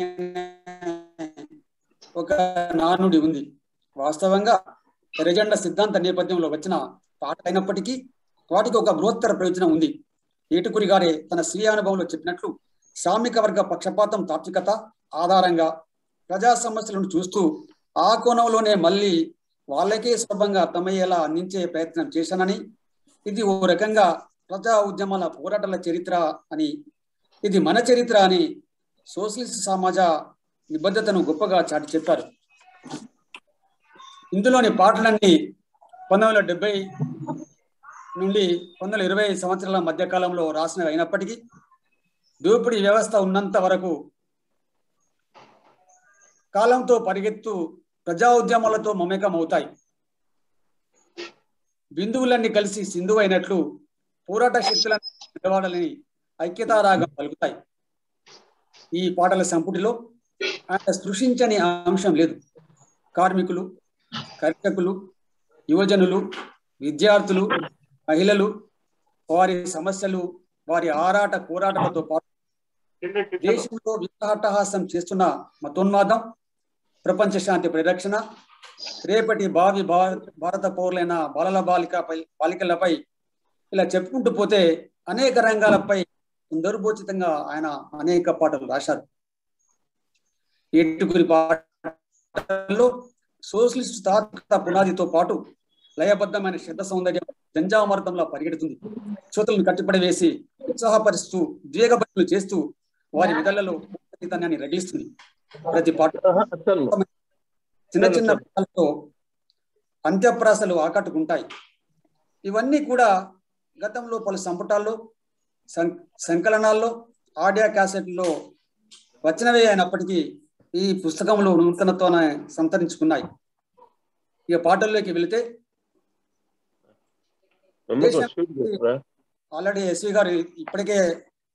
S6: ఒక నానుడి ఉంది. వాస్తవంగా ఎర్రజెండా సిద్ధాంత నేపథ్యంలో వచ్చిన పాట అయినప్పటికీ వాటికి ఒక బృహత్తర ప్రయోజనం ఉంది. ఏటుకురి గారే తన స్వీయ అనుభవంలో చెప్పినట్లు శ్రామిక వర్గ పక్షపాతం తాత్వికత ఆధారంగా ప్రజా సమస్యలను చూస్తూ ఆ కోణంలోనే మళ్ళీ వాళ్ళకే సులభంగా అర్థమయ్యేలా అందించే ప్రయత్నం చేశానని, ఇది ఓ రకంగా ప్రజా ఉద్యమాల పోరాటాల చరిత్ర అని, ఇది మన చరిత్ర అని సోషలిస్ట్ సమాజ నిబద్ధతను గొప్పగా చాటి చెప్పారు. ఇందులోని పాటలన్నీ పంతొమ్మిది వందల డెబ్బై నుండి పంతొమ్మిది వందల ఇరవై సంవత్సరాల మధ్య కాలంలో రాసినవి అయినప్పటికీ దోపిడీ వ్యవస్థ ఉన్నంత వరకు కాలంతో పరిగెత్తు ప్రజా ఉద్యమాలతో మమేకం అవుతాయి. బిందువులన్నీ కలిసి సింధువు అయినట్లు పోరాట శక్తులను నిలబడాలని ఐక్యతారాగం పలుకుతాయి. ఈ పాటల సంపుటిలో ఆయన స్పృశించని అంశం లేదు. కార్మికులు, కర్షకులు, యువజనులు, విద్యార్థులు, మహిళలు, వారి సమస్యలు, వారి ఆరాట పోరాటాలతో పాటు దేశంలో విగ్రహట్టహాసం చేస్తున్న మతోన్మాదం, ప్రపంచ శాంతి పరిరక్షణ, రేపటి భావి భారత పౌరులైన బాలల బాలిక బాలికలపై ఇలా చెప్పుకుంటూ పోతే అనేక రంగాలపై సందర్భోచితంగా ఆయన అనేక పాటలు రాశారు. ఏటుకురి పాటల్లో సోషలిస్ట్ తాత్వికత పునాదితో పాటు లయబద్ధమైన శబ్ద సౌందర్యం జంజామర్థంలో పరిగెడుతుంది. శ్రోతలను కట్టిపడి వేసి ఉత్సాహపరుస్తూ ద్వేగభక్తులు చేస్తూ వారి విధులలో చైతన్యాన్ని రగిలిస్తుంది. ప్రతి పాట చిన్న చిన్న పాటలతో అంత్యప్రాసలు ఆకట్టుకుంటాయి. ఇవన్నీ కూడా గతంలో పలు సంపుటాల్లో సంకలనాల్లో ఆడియో క్యాసెట్లో వచ్చినవే అయినప్పటికీ ఈ పుస్తకంలో నూతనతోనే సంతరించుకున్నాయి. ఇక పాటల్లోకి వెళితే ఆల్రెడీ ఎస్వి గారు ఇప్పటికే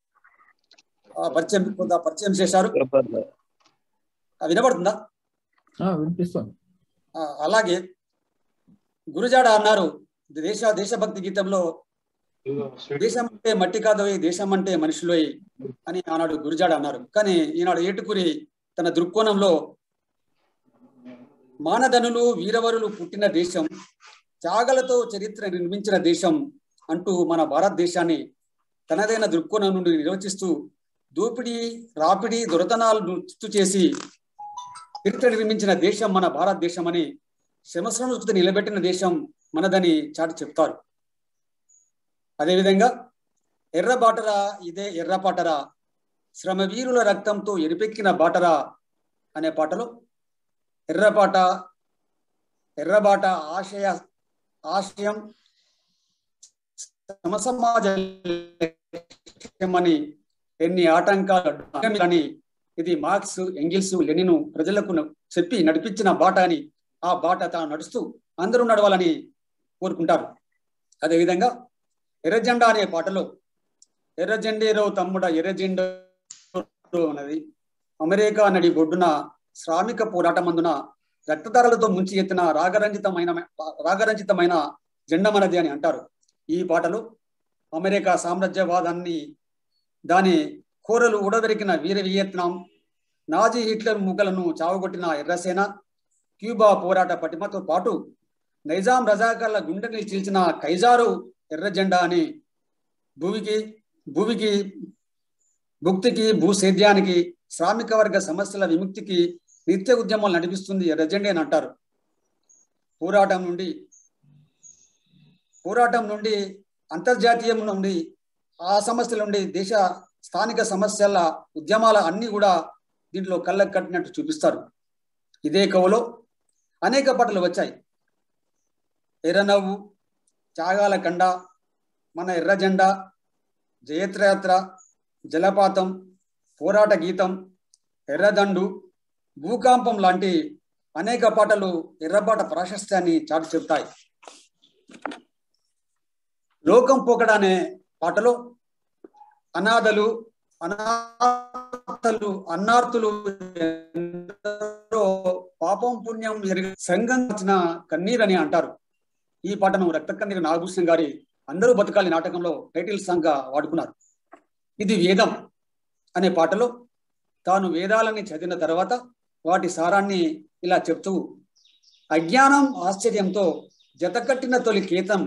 S6: పరిచయం పరిచయం చేశారు. వినపడుతుందా?
S7: వినిపిస్తుంది.
S6: అలాగే గురుజాడ అన్నారు దేశ దేశభక్తి గీతంలో, దేశం అంటే మట్టి కాదోయ్, దేశం అంటే మనుషులోయ్ అని ఆనాడు గురుజాడ అన్నారు. కానీ ఈనాడు ఏటుకూరి తన దృక్కోణంలో మానధనులు వీరవరులు పుట్టిన దేశం, త్యాగలతో చరిత్ర నిర్మించిన దేశం అంటూ మన భారతదేశాన్ని తనదైన దృక్కోణం నుండి నిర్వచిస్తూ దోపిడీ రాపిడి దొరతనాలు గుర్తు చేసి చరిత్ర నిర్మించిన దేశం మన భారతదేశం అని, శ్రమ సంస్కృతి నిలబెట్టిన దేశం మనదని చాటి చెప్తారు. అదేవిధంగా ఎర్ర బాటరా ఇదే ఎర్ర పాటరా, శ్రమవీరుల రక్తంతో ఎరిపెక్కిన బాటరా అనే పాటలో ఎర్రపాట ఎర్రబాట ఆశయ ఆశయం సమసమాజమని ఎన్ని ఆటంకాలు అని, ఇది మార్క్స్ ఎంగిల్స్ లెనిన్ ప్రజలకు చెప్పి నడిపించిన బాట అని, ఆ బాట తాను నడుస్తూ అందరూ నడవాలని కోరుకుంటారు. అదేవిధంగా ఎర్రజెండా అనే పాటలో ఎర్రజెండేరో తమ్ముడ ఎర్రజెండో అన్నది, అమెరికా నడి బొడ్డున శ్రామిక పోరాటమందున రక్తధారలతో ముంచి ఎత్తిన రాగరంజితమైన రాగరంజితమైన జెండా మనది అని అంటారు. ఈ పాటలో అమెరికా సామ్రాజ్యవాదాన్ని దాని కోరలు ఉడవెరికిన వీర వియత్నాం, నాజీ హిట్లర్ ముగ్గులను చావగొట్టిన ఎర్రసేన, క్యూబా పోరాట పటిమతో పాటు నైజాం రజాకార్ల గుండెని చీల్చిన కైజారు ఎర్ర జెండా అని, భూమికి భూమికి భుక్తికి భూసేద్యానికి శ్రామిక వర్గ సమస్యల విముక్తికి నిత్య ఉద్యమాలు నడిపిస్తుంది ఎర్రజెండా అని అంటారు. పోరాటం నుండి పోరాటం నుండి అంతర్జాతీయం నుండి ఆ సమస్యల నుండి దేశ స్థానిక సమస్యల ఉద్యమాల అన్ని కూడా దీంట్లో కళ్ళకు కట్టినట్టు చూపిస్తారు. ఇదే కవులో అనేక పాటలు వచ్చాయి. ఎర్రనవ్వు, త్యాగాల కండ, మన ఎర్ర జెండా, జయత్రయాత్ర, జలపాతం, పోరాట గీతం, ఎర్రదండు, భూకంపం లాంటి అనేక పాటలు ఎర్రబాట ప్రాశస్త్యాన్ని చాటి చెప్తాయి. లోకం పోకడ అనే పాటలో అనాథలు అనాథలు అన్నార్తులు పాపం పుణ్యం సంఘం కన్నీరని అంటారు. ఈ పాటను రక్త కన్నీరు నాగభూషణం గారి అందరూ బతకాలి నాటకంలో టైటిల్ సాంగ్ గా వాడుకున్నారు. ఇది వేదం అనే పాటలో తాను వేదాలని చదివిన తర్వాత వాటి సారాన్ని ఇలా చెప్తూ, అజ్ఞానం ఆశ్చర్యంతో జతకట్టిన తొలి కేతం,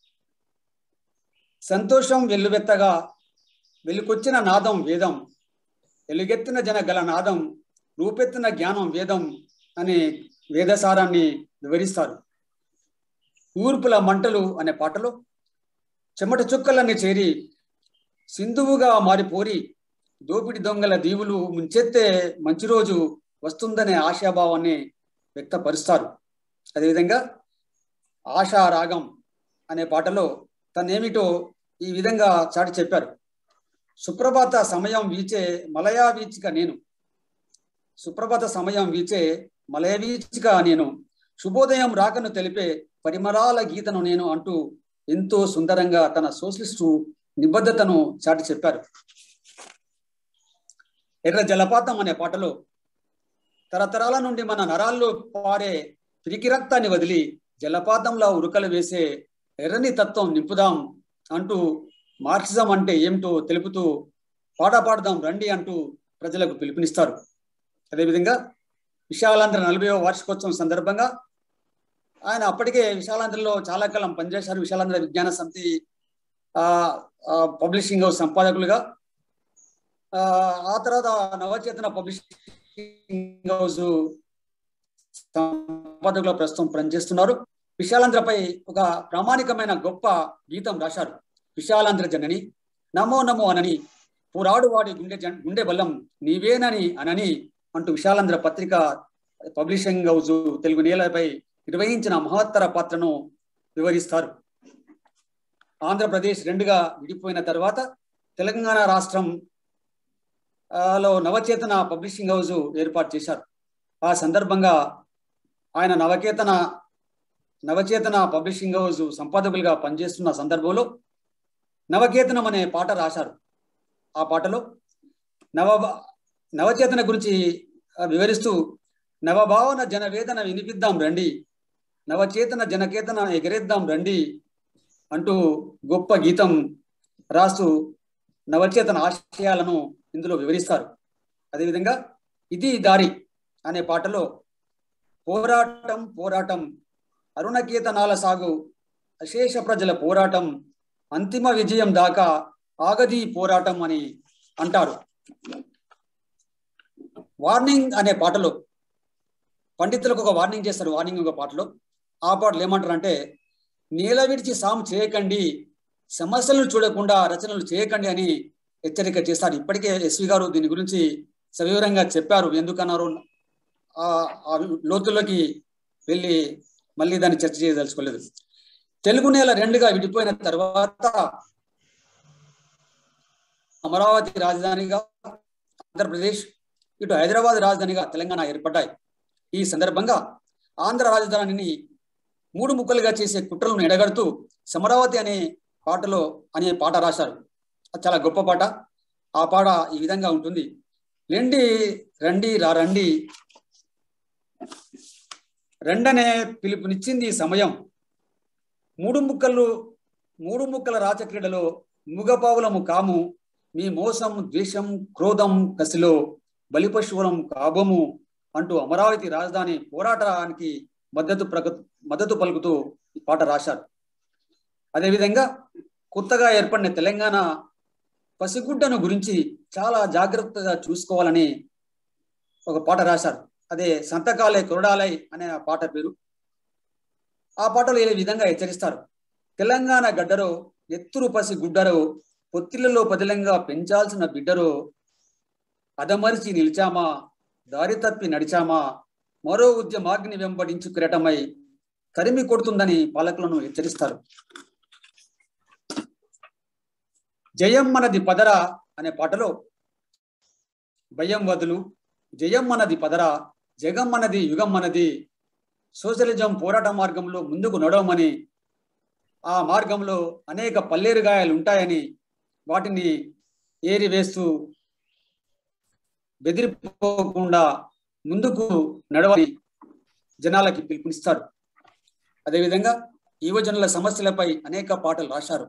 S6: సంతోషం వెల్లువెత్తగా వెలుకొచ్చిన నాదం వేదం, వెలుగెత్తిన జన గల నాదం, రూపెత్తిన జ్ఞానం వేదం అనే వేదసారాన్ని వివరిస్తారు. ఊర్పుల మంటలు అనే పాటలో చెమట చుక్కలన్నీ చేరి సింధువుగా మారిపోరి దోపిడి దొంగల దీవులు ముంచెత్తే మంచి రోజు వస్తుందనే ఆశాభావాన్ని వ్యక్తపరుస్తారు. అదేవిధంగా ఆశా రాగం అనే పాటలో తనేమిటో ఈ విధంగా చాటి చెప్పారు. సుప్రభాత సమయం వీచే మలయా వీచిక నేను, సుప్రభాత సమయం వీచే మలయ వీచిక నేను, శుభోదయం రాకను తెలిపే పరిమళాల గీతను నేను అంటూ ఎంతో సుందరంగా తన సోషలిస్టు నిబద్ధతను చాటి చెప్పారు. ఎర్ర జలపాతం అనే పాటలో తరతరాల నుండి మన నరాల్లో పారే పిరికి రక్తాన్ని వదిలి జలపాతంలో ఉరుకలు వేసే ఎర్రని తత్వం నింపుదాం అంటూ మార్క్సిజం అంటే ఏమిటో తెలుపుతూ పాట పాడదాం రండి అంటూ ప్రజలకు పిలుపునిస్తారు. అదేవిధంగా విశాలాంధ్ర నలభైవ వార్షికోత్సవం సందర్భంగా ఆయన అప్పటికే విశాలాంధ్రలో చాలా కాలం పనిచేశారు. విశాలాంధ్ర విజ్ఞాన సమితి ఆ పబ్లిషింగ్ హౌస్ సంపాదకులుగా, ఆ తర్వాత నవచేతన పబ్లిషింగ్ హౌస్ సంపాదకులుగా ప్రస్తుతం పనిచేస్తున్నారు. విశాలాంధ్రపై ఒక ప్రామాణికమైన గొప్ప గీతం రాశారు. విశాలాంధ్ర జనని నమో నమో అనని, పోరాడు వాడి గుండె గుండె బలం నీవేనని అనని అంటూ విశాలాంధ్ర పత్రిక పబ్లిషింగ్ హౌస్ తెలుగు నేలపై నిర్వహించిన మహత్తర పాత్రను వివరిస్తారు. ఆంధ్రప్రదేశ్ రెండుగా విడిపోయిన తర్వాత తెలంగాణ రాష్ట్రం లో నవచేతన పబ్లిషింగ్ హౌస్ ఏర్పాటు చేశారు. ఆ సందర్భంగా ఆయన నవకేతన నవచేతన పబ్లిషింగ్ హౌస్ సంపాదకులుగా పనిచేస్తున్న సందర్భంలో నవకేతనం అనే పాట రాశారు. ఆ పాటలో నవ నవచేతన గురించి వివరిస్తూ నవభావన జనవేదన వినిపిద్దాం రండి, నవచేతన జనకేతన ఎగరేద్దాం రండి అంటూ గొప్ప గీతం రాస్తూ నవచేతన ఆశయాలను ఇందులో వివరిస్తారు. అదేవిధంగా ఇది దారి అనే పాటలో పోరాటం పోరాటం అరుణకేతనాల సాగు అశేష ప్రజల పోరాటం అంతిమ విజయం దాకా ఆగది పోరాటం అని అంటారు. వార్నింగ్ అనే పాటలో పండితులకు ఒక వార్నింగ్ చేస్తారు. వార్నింగ్ ఒక పాటలో ఆ పాటలు ఏమంటారు అంటే, నేల విడిచి సాము చేయకండి, సమస్యలను చూడకుండా రచనలు చేయకండి అని హెచ్చరిక చేస్తారు. ఇప్పటికే ఎస్వి గారు దీని గురించి సవివరంగా చెప్పారు. ఎందుకన్నారు ఆ లోతుల్లోకి వెళ్ళి మళ్ళీ దాన్ని చర్చ చేయదలుచుకోలేదు. తెలుగు నేల రెండుగా విడిపోయిన తర్వాత అమరావతి రాజధానిగా ఆంధ్రప్రదేశ్, ఇటు హైదరాబాద్ రాజధానిగా తెలంగాణ ఏర్పడ్డాయి. ఈ సందర్భంగా ఆంధ్ర రాజధానిని మూడు ముక్కలుగా చేసే కుట్రలను ఎడగడుతూ సమరావతి అనే పాటలో అనే పాట రాశారు. అది చాలా గొప్ప పాట. ఆ పాట ఈ విధంగా ఉంటుంది. లెండి రండి రా రండి, రెండనే పిలుపునిచ్చింది సమయం, మూడు ముక్కలు మూడు ముక్కల రాచక్రీడలో ముగపావులము కాము, మీ మోసం ద్వేషం క్రోధం కసిలో బలిపశువులం కాబము అంటూ అమరావతి రాజధాని పోరాటానికి మద్దతు ప్రగ మద్దతు పలుకుతూ ఈ పాట రాశారు. అదేవిధంగా కొత్తగా ఏర్పడిన తెలంగాణ పసిగుడ్డను గురించి చాలా జాగ్రత్తగా చూసుకోవాలని ఒక పాట రాశారు. అదే సంతకాలే కొరడాలై అనే ఆ పాట పేరు. ఆ పాటలో ఏ విధంగా హెచ్చరిస్తారు, తెలంగాణ గడ్డరో ఎత్తురు పసి గుడ్డరో పొత్తిళ్లలో పదిలంగా పెంచాల్సిన బిడ్డరో అదమరిచి నిలిచామా దారి తప్పి నడిచామా మరో ఉద్యమాగ్ని వెంబడించు కిరటమై తరిమి కొడుతుందని పాలకులను హెచ్చరిస్తారు. జయం మనది పదరా అనే పాటలో భయం వదులు, జయం మనది పదరా, జగం మనది యుగం మనది, సోషలిజం పోరాట మార్గంలో ముందుకు నడవమని, ఆ మార్గంలో అనేక పల్లేరుగాయాలు ఉంటాయని వాటిని ఏరివేస్తూ బెదిరిపోకుండా ముందుకు నడవని జనాలకి పిలుపునిస్తారు. అదేవిధంగా యువజనుల సమస్యలపై అనేక పాటలు రాశారు.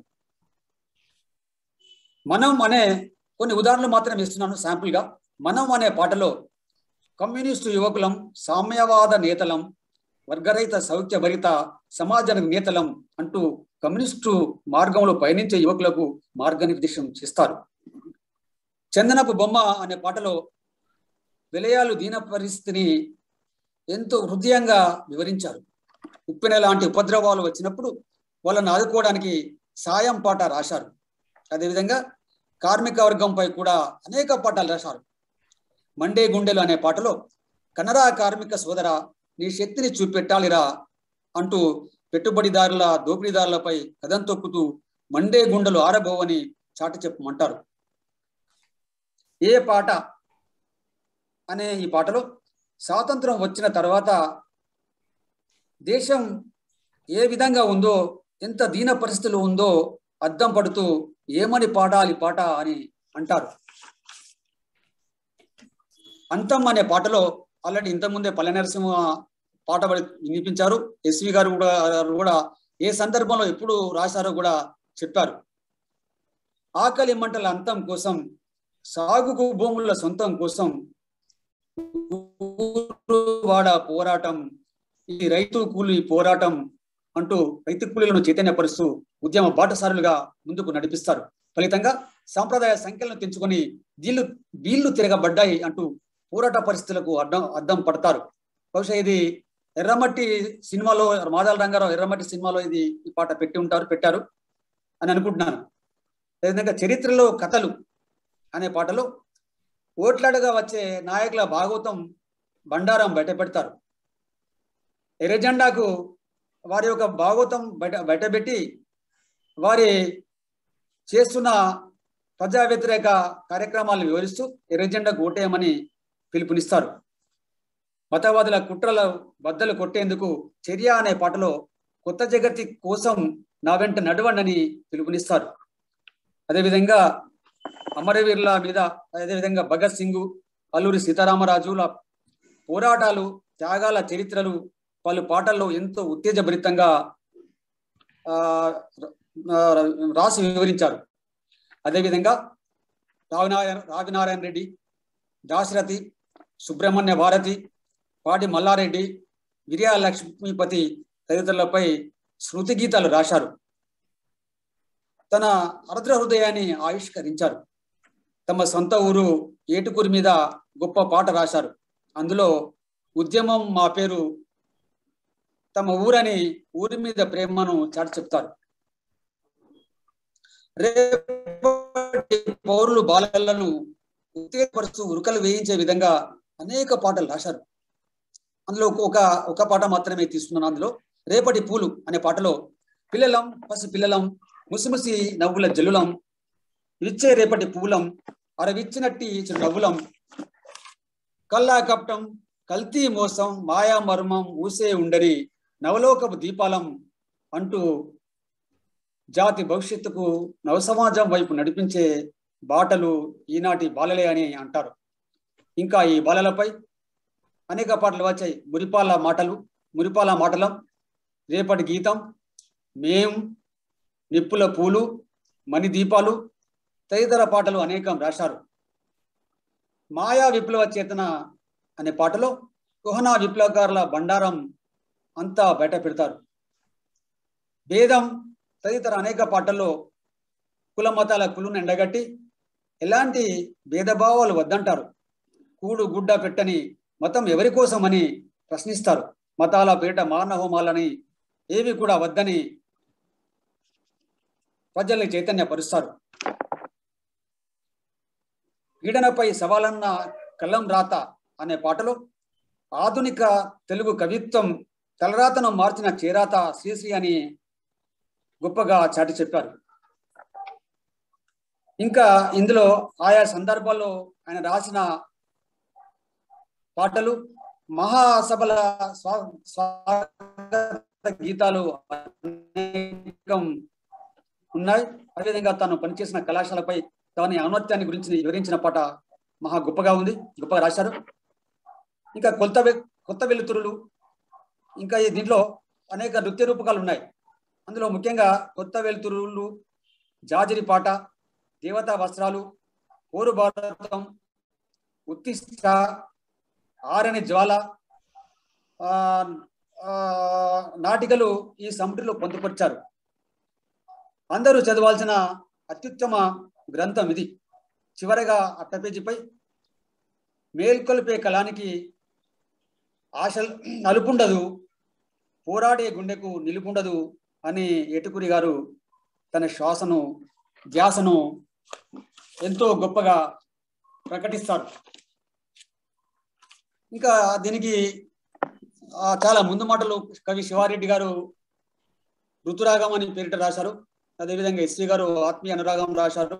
S6: మనం అనే కొన్ని ఉదాహరణలు మాత్రం ఇస్తున్నాను శాంపుల్గా. మనం అనే పాటలో కమ్యూనిస్టు యువకులం, సామ్యవాద నేతలం, వర్గరహిత సౌఖ్యభరిత సమాజ నేతలం అంటూ కమ్యూనిస్టు మార్గంలో పయనించే యువకులకు మార్గనిర్దేశం చేస్తారు. చందనపు బొమ్మ అనే పాటలో విలయాలు దీన పరిస్థితిని ఎంతో హృదయంగా వివరించారు. ఉప్పెన లాంటి ఉపద్రవాలు వచ్చినప్పుడు వాళ్ళని ఆదుకోవడానికి సాయం పాట రాశారు. అదేవిధంగా కార్మిక వర్గంపై కూడా అనేక పాటలు రాశారు. మండే గుండెలు అనే పాటలో కనరా కార్మిక సోదర నీ శక్తిని చూపెట్టాలిరా అంటూ పెట్టుబడిదారుల దోపిడీదారులపై కదం తొక్కుతూ మండే గుండెలు ఆరబోవని చాటి చెప్పమంటారు. ఏ పాట అనే ఈ పాటలో స్వాతంత్రం వచ్చిన తర్వాత దేశం ఏ విధంగా ఉందో, ఎంత దీన పరిస్థితులు ఉందో అద్దం పడుతూ ఏమని పాడాలి పాట అని అంటారు. అంతం అనే పాటలో ఆల్రెడీ ఇంతకుముందే పల్లె నరసింహ పాట వినిపించారు. ఎస్వి గారు కూడా కూడా ఏ సందర్భంలో ఎప్పుడు రాశారో కూడా చెప్పారు. ఆకలి మంటల అంతం కోసం, సాగుకు భూముల సొంతం కోసం వాడ పోరాటం, ఈ రైతు కూలి పోరాటం అంటూ రైతు కూలీలను చైతన్యపరుస్తూ ఉద్యమ బాటసారులుగా ముందుకు నడిపిస్తారు. ఫలితంగా సాంప్రదాయ సంఖ్యలను తెంచుకొని వీళ్ళు వీళ్ళు తిరగబడ్డాయి అంటూ పోరాట పరిస్థితులకు అడ్డం అద్దం పడతారు. బహుశా ఇది ఎర్రమట్టి సినిమాలో, మాదాల రంగారావు ఎర్రమట్టి సినిమాలో ఇది ఈ పాట పెట్టి ఉంటారు పెట్టారు అని అనుకుంటున్నాను. అదేవిధంగా చరిత్రలో కథలు అనే పాటలో ఓట్లాడగా వచ్చే నాయకుల భాగవతం బండారం బయట పెడతారు. ఎర్రజెండాకు వారి యొక్క భాగవతం బయట బయటపెట్టి వారి చేస్తున్న ప్రజా వ్యతిరేక కార్యక్రమాలను వివరిస్తూ ఎర్రజెండాకు ఓటేయమని పిలుపునిస్తారు. మతవాదుల కుట్రల బద్దలు కొట్టేందుకు చర్య అనే పాటలో కొత్త జగతి కోసం నా వెంట నడవండి పిలుపునిస్తారు. అదేవిధంగా అమరవీరుల మీద, అదేవిధంగా భగత్ సింగ్, అల్లూరి సీతారామరాజుల పోరాటాలు త్యాగాల చరిత్రలు పలు పాటల్లో ఎంతో ఉత్తేజభరితంగా ఆ రాసి వివరించారు. అదేవిధంగా రావినారాయణ రావినారాయణ రెడ్డి, దాశరథి, సుబ్రహ్మణ్య భారతి, పాటి మల్లారెడ్డి, విరియా లక్ష్మీపతి తదితరులపై శృతి గీతాలు రాశారు. తన ఆర్ద్ర హృదయాన్ని ఆవిష్కరించారు. తమ సొంత ఊరు ఏటుకూరి మీద గొప్ప పాట రాశారు. అందులో ఉద్యమం మా పేరు, తమ ఊరని ఊరి మీద ప్రేమను చాటి చెప్తారు. రేపటి పౌరులు బాలలను ఉత్తేజపరుస్తూ ఉరుకలు వేయించే విధంగా అనేక పాటలు రాశారు. అందులో ఒక ఒక పాట మాత్రమే తీసుకున్నాను. అందులో రేపటి పూలు అనే పాటలో పిల్లలం పసి పిల్లలం ముసిముసి నవ్వుల జల్లులం విచ్చే రేపటి పూలం అరవిచ్చినట్టి నవ్వులం కల్లా కప్టం కల్తీ మోసం మాయా మర్మం ఊసే ఉండని నవలోకపు దీపాలం అంటూ జాతి భవిష్యత్తుకు నవసమాజం వైపు నడిపించే బాటలు ఈనాటి బాలలే అని అంటారు. ఇంకా ఈ బాలలపై అనేక పాటలు వచ్చాయి. మురిపాల మాటలు, మురిపాల మాటలం, రేపటి గీతం, మేం, నిప్పుల పూలు, మణి దీపాలు తదితర పాటలు అనేకం రాశారు. మాయా విప్లవ చేతన అనే పాటలో కుహనా విప్లవకారుల బండారం అంతా బయట పెడతారు. భేదం తదితర అనేక పాటల్లో కుల మతాల కులును ఎండగట్టి ఎలాంటి భేదభావాలు వద్దంటారు. కూడు గుడ్డ పెట్టని మతం ఎవరి కోసమని ప్రశ్నిస్తారు. మతాల పేట మారణ హోమాలని ఏవి కూడా వద్దని ప్రజల్ని చైతన్యపరుస్తారు. పీడనపై సవాలన్న కలం రాత అనే పాటలో ఆధునిక తెలుగు కవిత్వం తలరాతను మార్చిన చేరాత శ్రీశ్రీ అని గొప్పగా చాటి చెప్పారు. ఇంకా ఇందులో ఆయా సందర్భాల్లో ఆయన రాసిన పాటలు మహాసభల స్వాగత గీతాలు అనేకం ఉన్నాయి. అదేవిధంగా తాను పనిచేసిన కళాశాలపై తాను ఔన్నత్యాన్ని గురించి వివరించిన పాట మహా గొప్పగా ఉంది, గొప్పగా రాశారు. ఇంకా కొత్త కొత్త వెలుతురులు, ఇంకా ఈ దీంట్లో అనేక నృత్య రూపకాలు ఉన్నాయి. అందులో ముఖ్యంగా కొత్త వెలుతురులు, జాజిరి పాట, దేవతా వస్త్రాలు, ఓరు భారతం, ఉత్తిష్ట, ఆరని జ్వాల నాటికలు ఈ సమిటిలో పొందుపరిచారు. అందరూ చదవాల్సిన అత్యుత్తమ గ్రంథం ఇది. చివరగా అట్టపేజీపై మేల్కొల్పే కళానికి ఆశ నలుపుండదు, పోరాడే గుండెకు నిలుపుండదు అని ఏటుకూరి గారు తన శ్వాసను ధ్యాసను ఎంతో గొప్పగా ప్రకటిస్తారు. ఇంకా దీనికి చాలా ముందు మాటలు కవి శివారెడ్డి గారు ఋతురాగం అని పేరిట రాశారు. అదేవిధంగా ఎస్సీ గారు ఆత్మీయ అనురాగం రాశారు.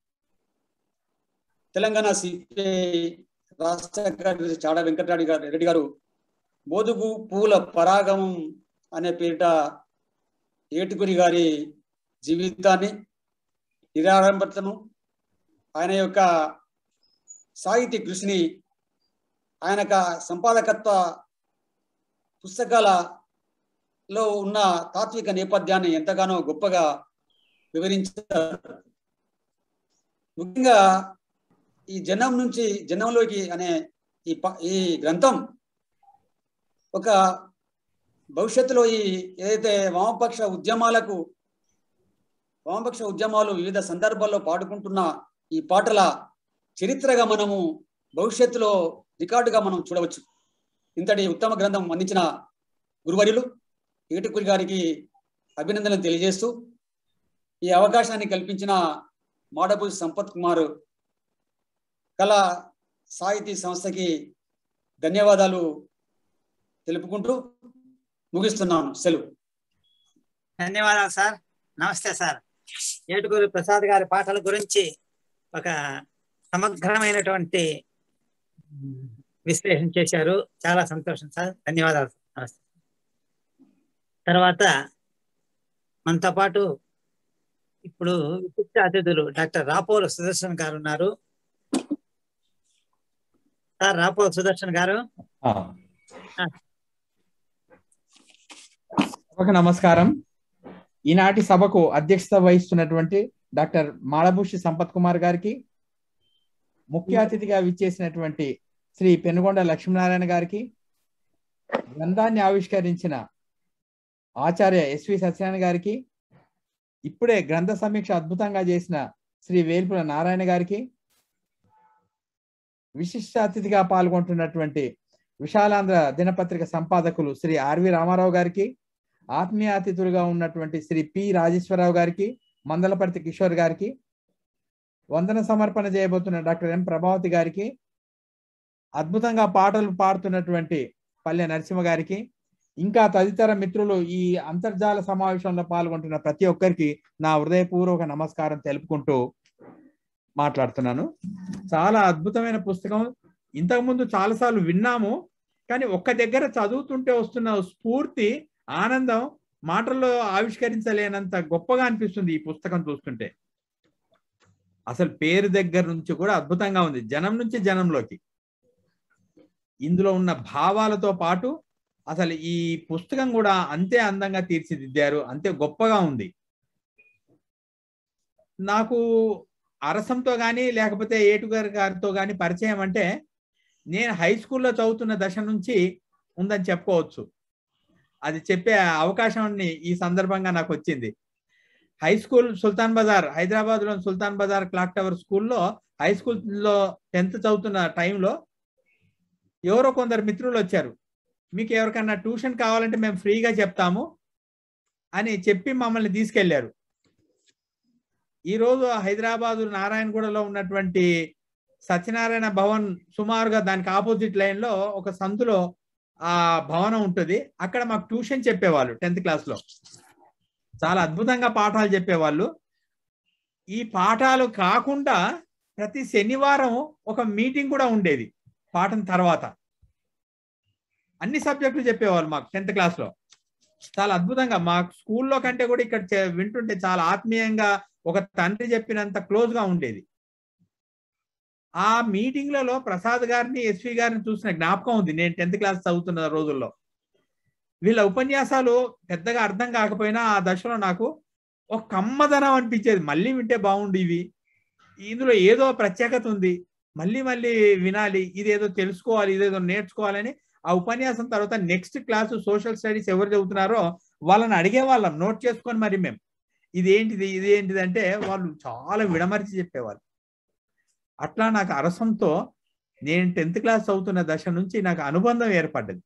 S6: తెలంగాణ సిపిఐ రాష్ట్ర కార్యదర్శి చాడ వెంకటరెడ్డి గారు రెడ్డి గారు బోదుగు పూల పరాగమం అనే పేరిట ఏటుకూరి గారి జీవితాన్ని, నిరాడంబరతను, ఆయన యొక్క సాహితీ కృషిని, ఆయన సంపాదకత్వ పుస్తకాలలో ఉన్న తాత్విక నేపథ్యాన్ని ఎంతగానో గొప్పగా వివరించారు. ముఖ్యంగా ఈ జనం నుంచి జనంలోకి అనే ఈ ఈ గ్రంథం ఒక భవిష్యత్తులో ఈ ఏదైతే వామపక్ష ఉద్యమాలకు వామపక్ష ఉద్యమాలు వివిధ సందర్భాల్లో పాడుకుంటున్న ఈ పాటల చరిత్రగా మనము భవిష్యత్తులో రికార్డుగా మనం చూడవచ్చు. ఇంతటి ఉత్తమ గ్రంథం అందించిన గురువర్యులు ఏటుకూరి గారికి అభినందనలు తెలియజేస్తూ ఈ అవకాశాన్ని కల్పించిన మాడపూసి సంపత్ కుమార్ కళా సాహితీ సంస్థకి ధన్యవాదాలు తెలుపుకుంటూ ముగిస్తున్నాను. సెలవు.
S2: ధన్యవాదాలు సార్. నమస్తే సార్. ఏటుకూరి ప్రసాద్ గారి పాటల గురించి ఒక సమగ్రమైనటువంటి విశ్లేషణ చేశారు. చాలా సంతోషం సార్. ధన్యవాదాలు. నమస్తే. తర్వాత మనతో పాటు ఇప్పుడు విశిష్ట అతిథులు డాక్టర్ రాపోలు సుదర్శన్ గారు ఉన్నారు. సార్ రాపోలు సుదర్శన్ గారు
S7: సభకు నమస్కారం. ఈనాటి సభకు అధ్యక్షత వహిస్తున్నటువంటి డాక్టర్ మాళభూషి సంపత్ కుమార్ గారికి, ముఖ్య అతిథిగా విచ్చేసినటువంటి శ్రీ పెనుగొండ లక్ష్మీనారాయణ గారికి, గ్రంథాన్ని ఆవిష్కరించిన ఆచార్య ఎస్వి సత్యనారాయణ గారికి, ఇప్పుడే గ్రంథ సమీక్ష అద్భుతంగా చేసిన శ్రీ వేల్పుల నారాయణ గారికి, విశిష్ట అతిథిగా పాల్గొంటున్నటువంటి విశాలాంధ్ర దినపత్రిక సంపాదకులు శ్రీ ఆర్వి రామారావు గారికి, ఆత్మీయ అతిథులుగా ఉన్నటువంటి శ్రీ పి రాజేశ్వరరావు గారికి, మందలపర్తి కిషోర్ గారికి, వందన సమర్పణ చేయబోతున్న డాక్టర్ ఎం ప్రభావతి గారికి, అద్భుతంగా పాటలు పాడుతున్నటువంటి పల్లె నరసింహ గారికి, ఇంకా తదితర మిత్రులు ఈ అంతర్జాల సమావేశంలో పాల్గొంటున్న ప్రతి ఒక్కరికి నా హృదయపూర్వక నమస్కారం తెలుపుకుంటూ మాట్లాడుతున్నాను. చాలా అద్భుతమైన పుస్తకం. ఇంతకుముందు చాలాసార్లు విన్నాము, కానీ ఒక్క దగ్గర చదువుతుంటే వస్తున్న స్ఫూర్తి, ఆనందం మాటల్లో ఆవిష్కరించలేనంత గొప్పగా అనిపిస్తుంది ఈ పుస్తకం చూస్తుంటే. అసలు పేరు దగ్గర నుంచి కూడా అద్భుతంగా ఉంది, జనం నుంచి జనంలోకి. ఇందులో ఉన్న భావాలతో పాటు అసలు ఈ పుస్తకం కూడా అంతే అందంగా తీర్చిదిద్దారు, అంతే గొప్పగా ఉంది. నాకు అరసంతో కానీ లేకపోతే ఏటుగారి గారితో కానీ పరిచయం అంటే నేను హై స్కూల్లో చదువుతున్న దశ నుంచి ఉందని చెప్పుకోవచ్చు. అది చెప్పే అవకాశాన్ని ఈ సందర్భంగా నాకు వచ్చింది. హై స్కూల్ సుల్తాన్ బజార్, హైదరాబాద్లోని సుల్తాన్ బజార్ క్లాక్ టవర్ స్కూల్లో హై స్కూల్లో టెన్త్ చదువుతున్న టైంలో ఎవరో కొందరు మిత్రులు వచ్చారు. మీకు ఎవరికన్నా ట్యూషన్ కావాలంటే మేము ఫ్రీగా చెప్తాము అని చెప్పి మమ్మల్ని తీసుకెళ్లారు. ఈరోజు హైదరాబాదు నారాయణగూడలో ఉన్నటువంటి సత్యనారాయణ భవన్ సుమారుగా దానికి ఆపోజిట్ లైన్ లో ఒక సందులో ఆ భవనం ఉంటుంది. అక్కడ మాకు ట్యూషన్ చెప్పేవాళ్ళు టెన్త్ క్లాస్ లో. చాలా అద్భుతంగా పాఠాలు చెప్పేవాళ్ళు. ఈ పాఠాలు కాకుండా ప్రతి శనివారం ఒక మీటింగ్ కూడా ఉండేది పాఠం తర్వాత. అన్ని సబ్జెక్టులు చెప్పేవాళ్ళు మాకు టెన్త్ క్లాస్ లో. చాలా అద్భుతంగా, మా స్కూల్లో కంటే కూడా ఇక్కడ వింటుంటే చాలా ఆత్మీయంగా, ఒక తండ్రి చెప్పినంత క్లోజ్ గా ఉండేది. ఆ మీటింగ్లలో ప్రసాద్ గారిని, ఎస్వి గారిని చూసిన జ్ఞాపకం ఉంది నేను టెన్త్ క్లాస్ చదువుతున్న రోజుల్లో. వీళ్ళ ఉపన్యాసాలు పెద్దగా అర్థం కాకపోయినా ఆ దశలో నాకు ఒక కమ్మదనం అనిపించేది. మళ్ళీ వింటే బాగుండేవి, ఇందులో ఏదో ప్రత్యేకత ఉంది, మళ్ళీ మళ్ళీ వినాలి, ఇదేదో తెలుసుకోవాలి, ఇదేదో నేర్చుకోవాలని ఆ ఉపన్యాసం తర్వాత నెక్స్ట్ క్లాసు సోషల్ స్టడీస్ ఎవరు చదువుతున్నారో వాళ్ళని అడిగేవాళ్ళం, నోట్ చేసుకొని మరి మేము ఇదేంటిది ఇదేంటిది అంటే వాళ్ళు చాలా విడమరిచి చెప్పేవాళ్ళు. అట్లా నాకు అరసంతో నేను టెన్త్ క్లాస్ చదువుతున్న దశ నుంచి నాకు అనుబంధం ఏర్పడ్డది.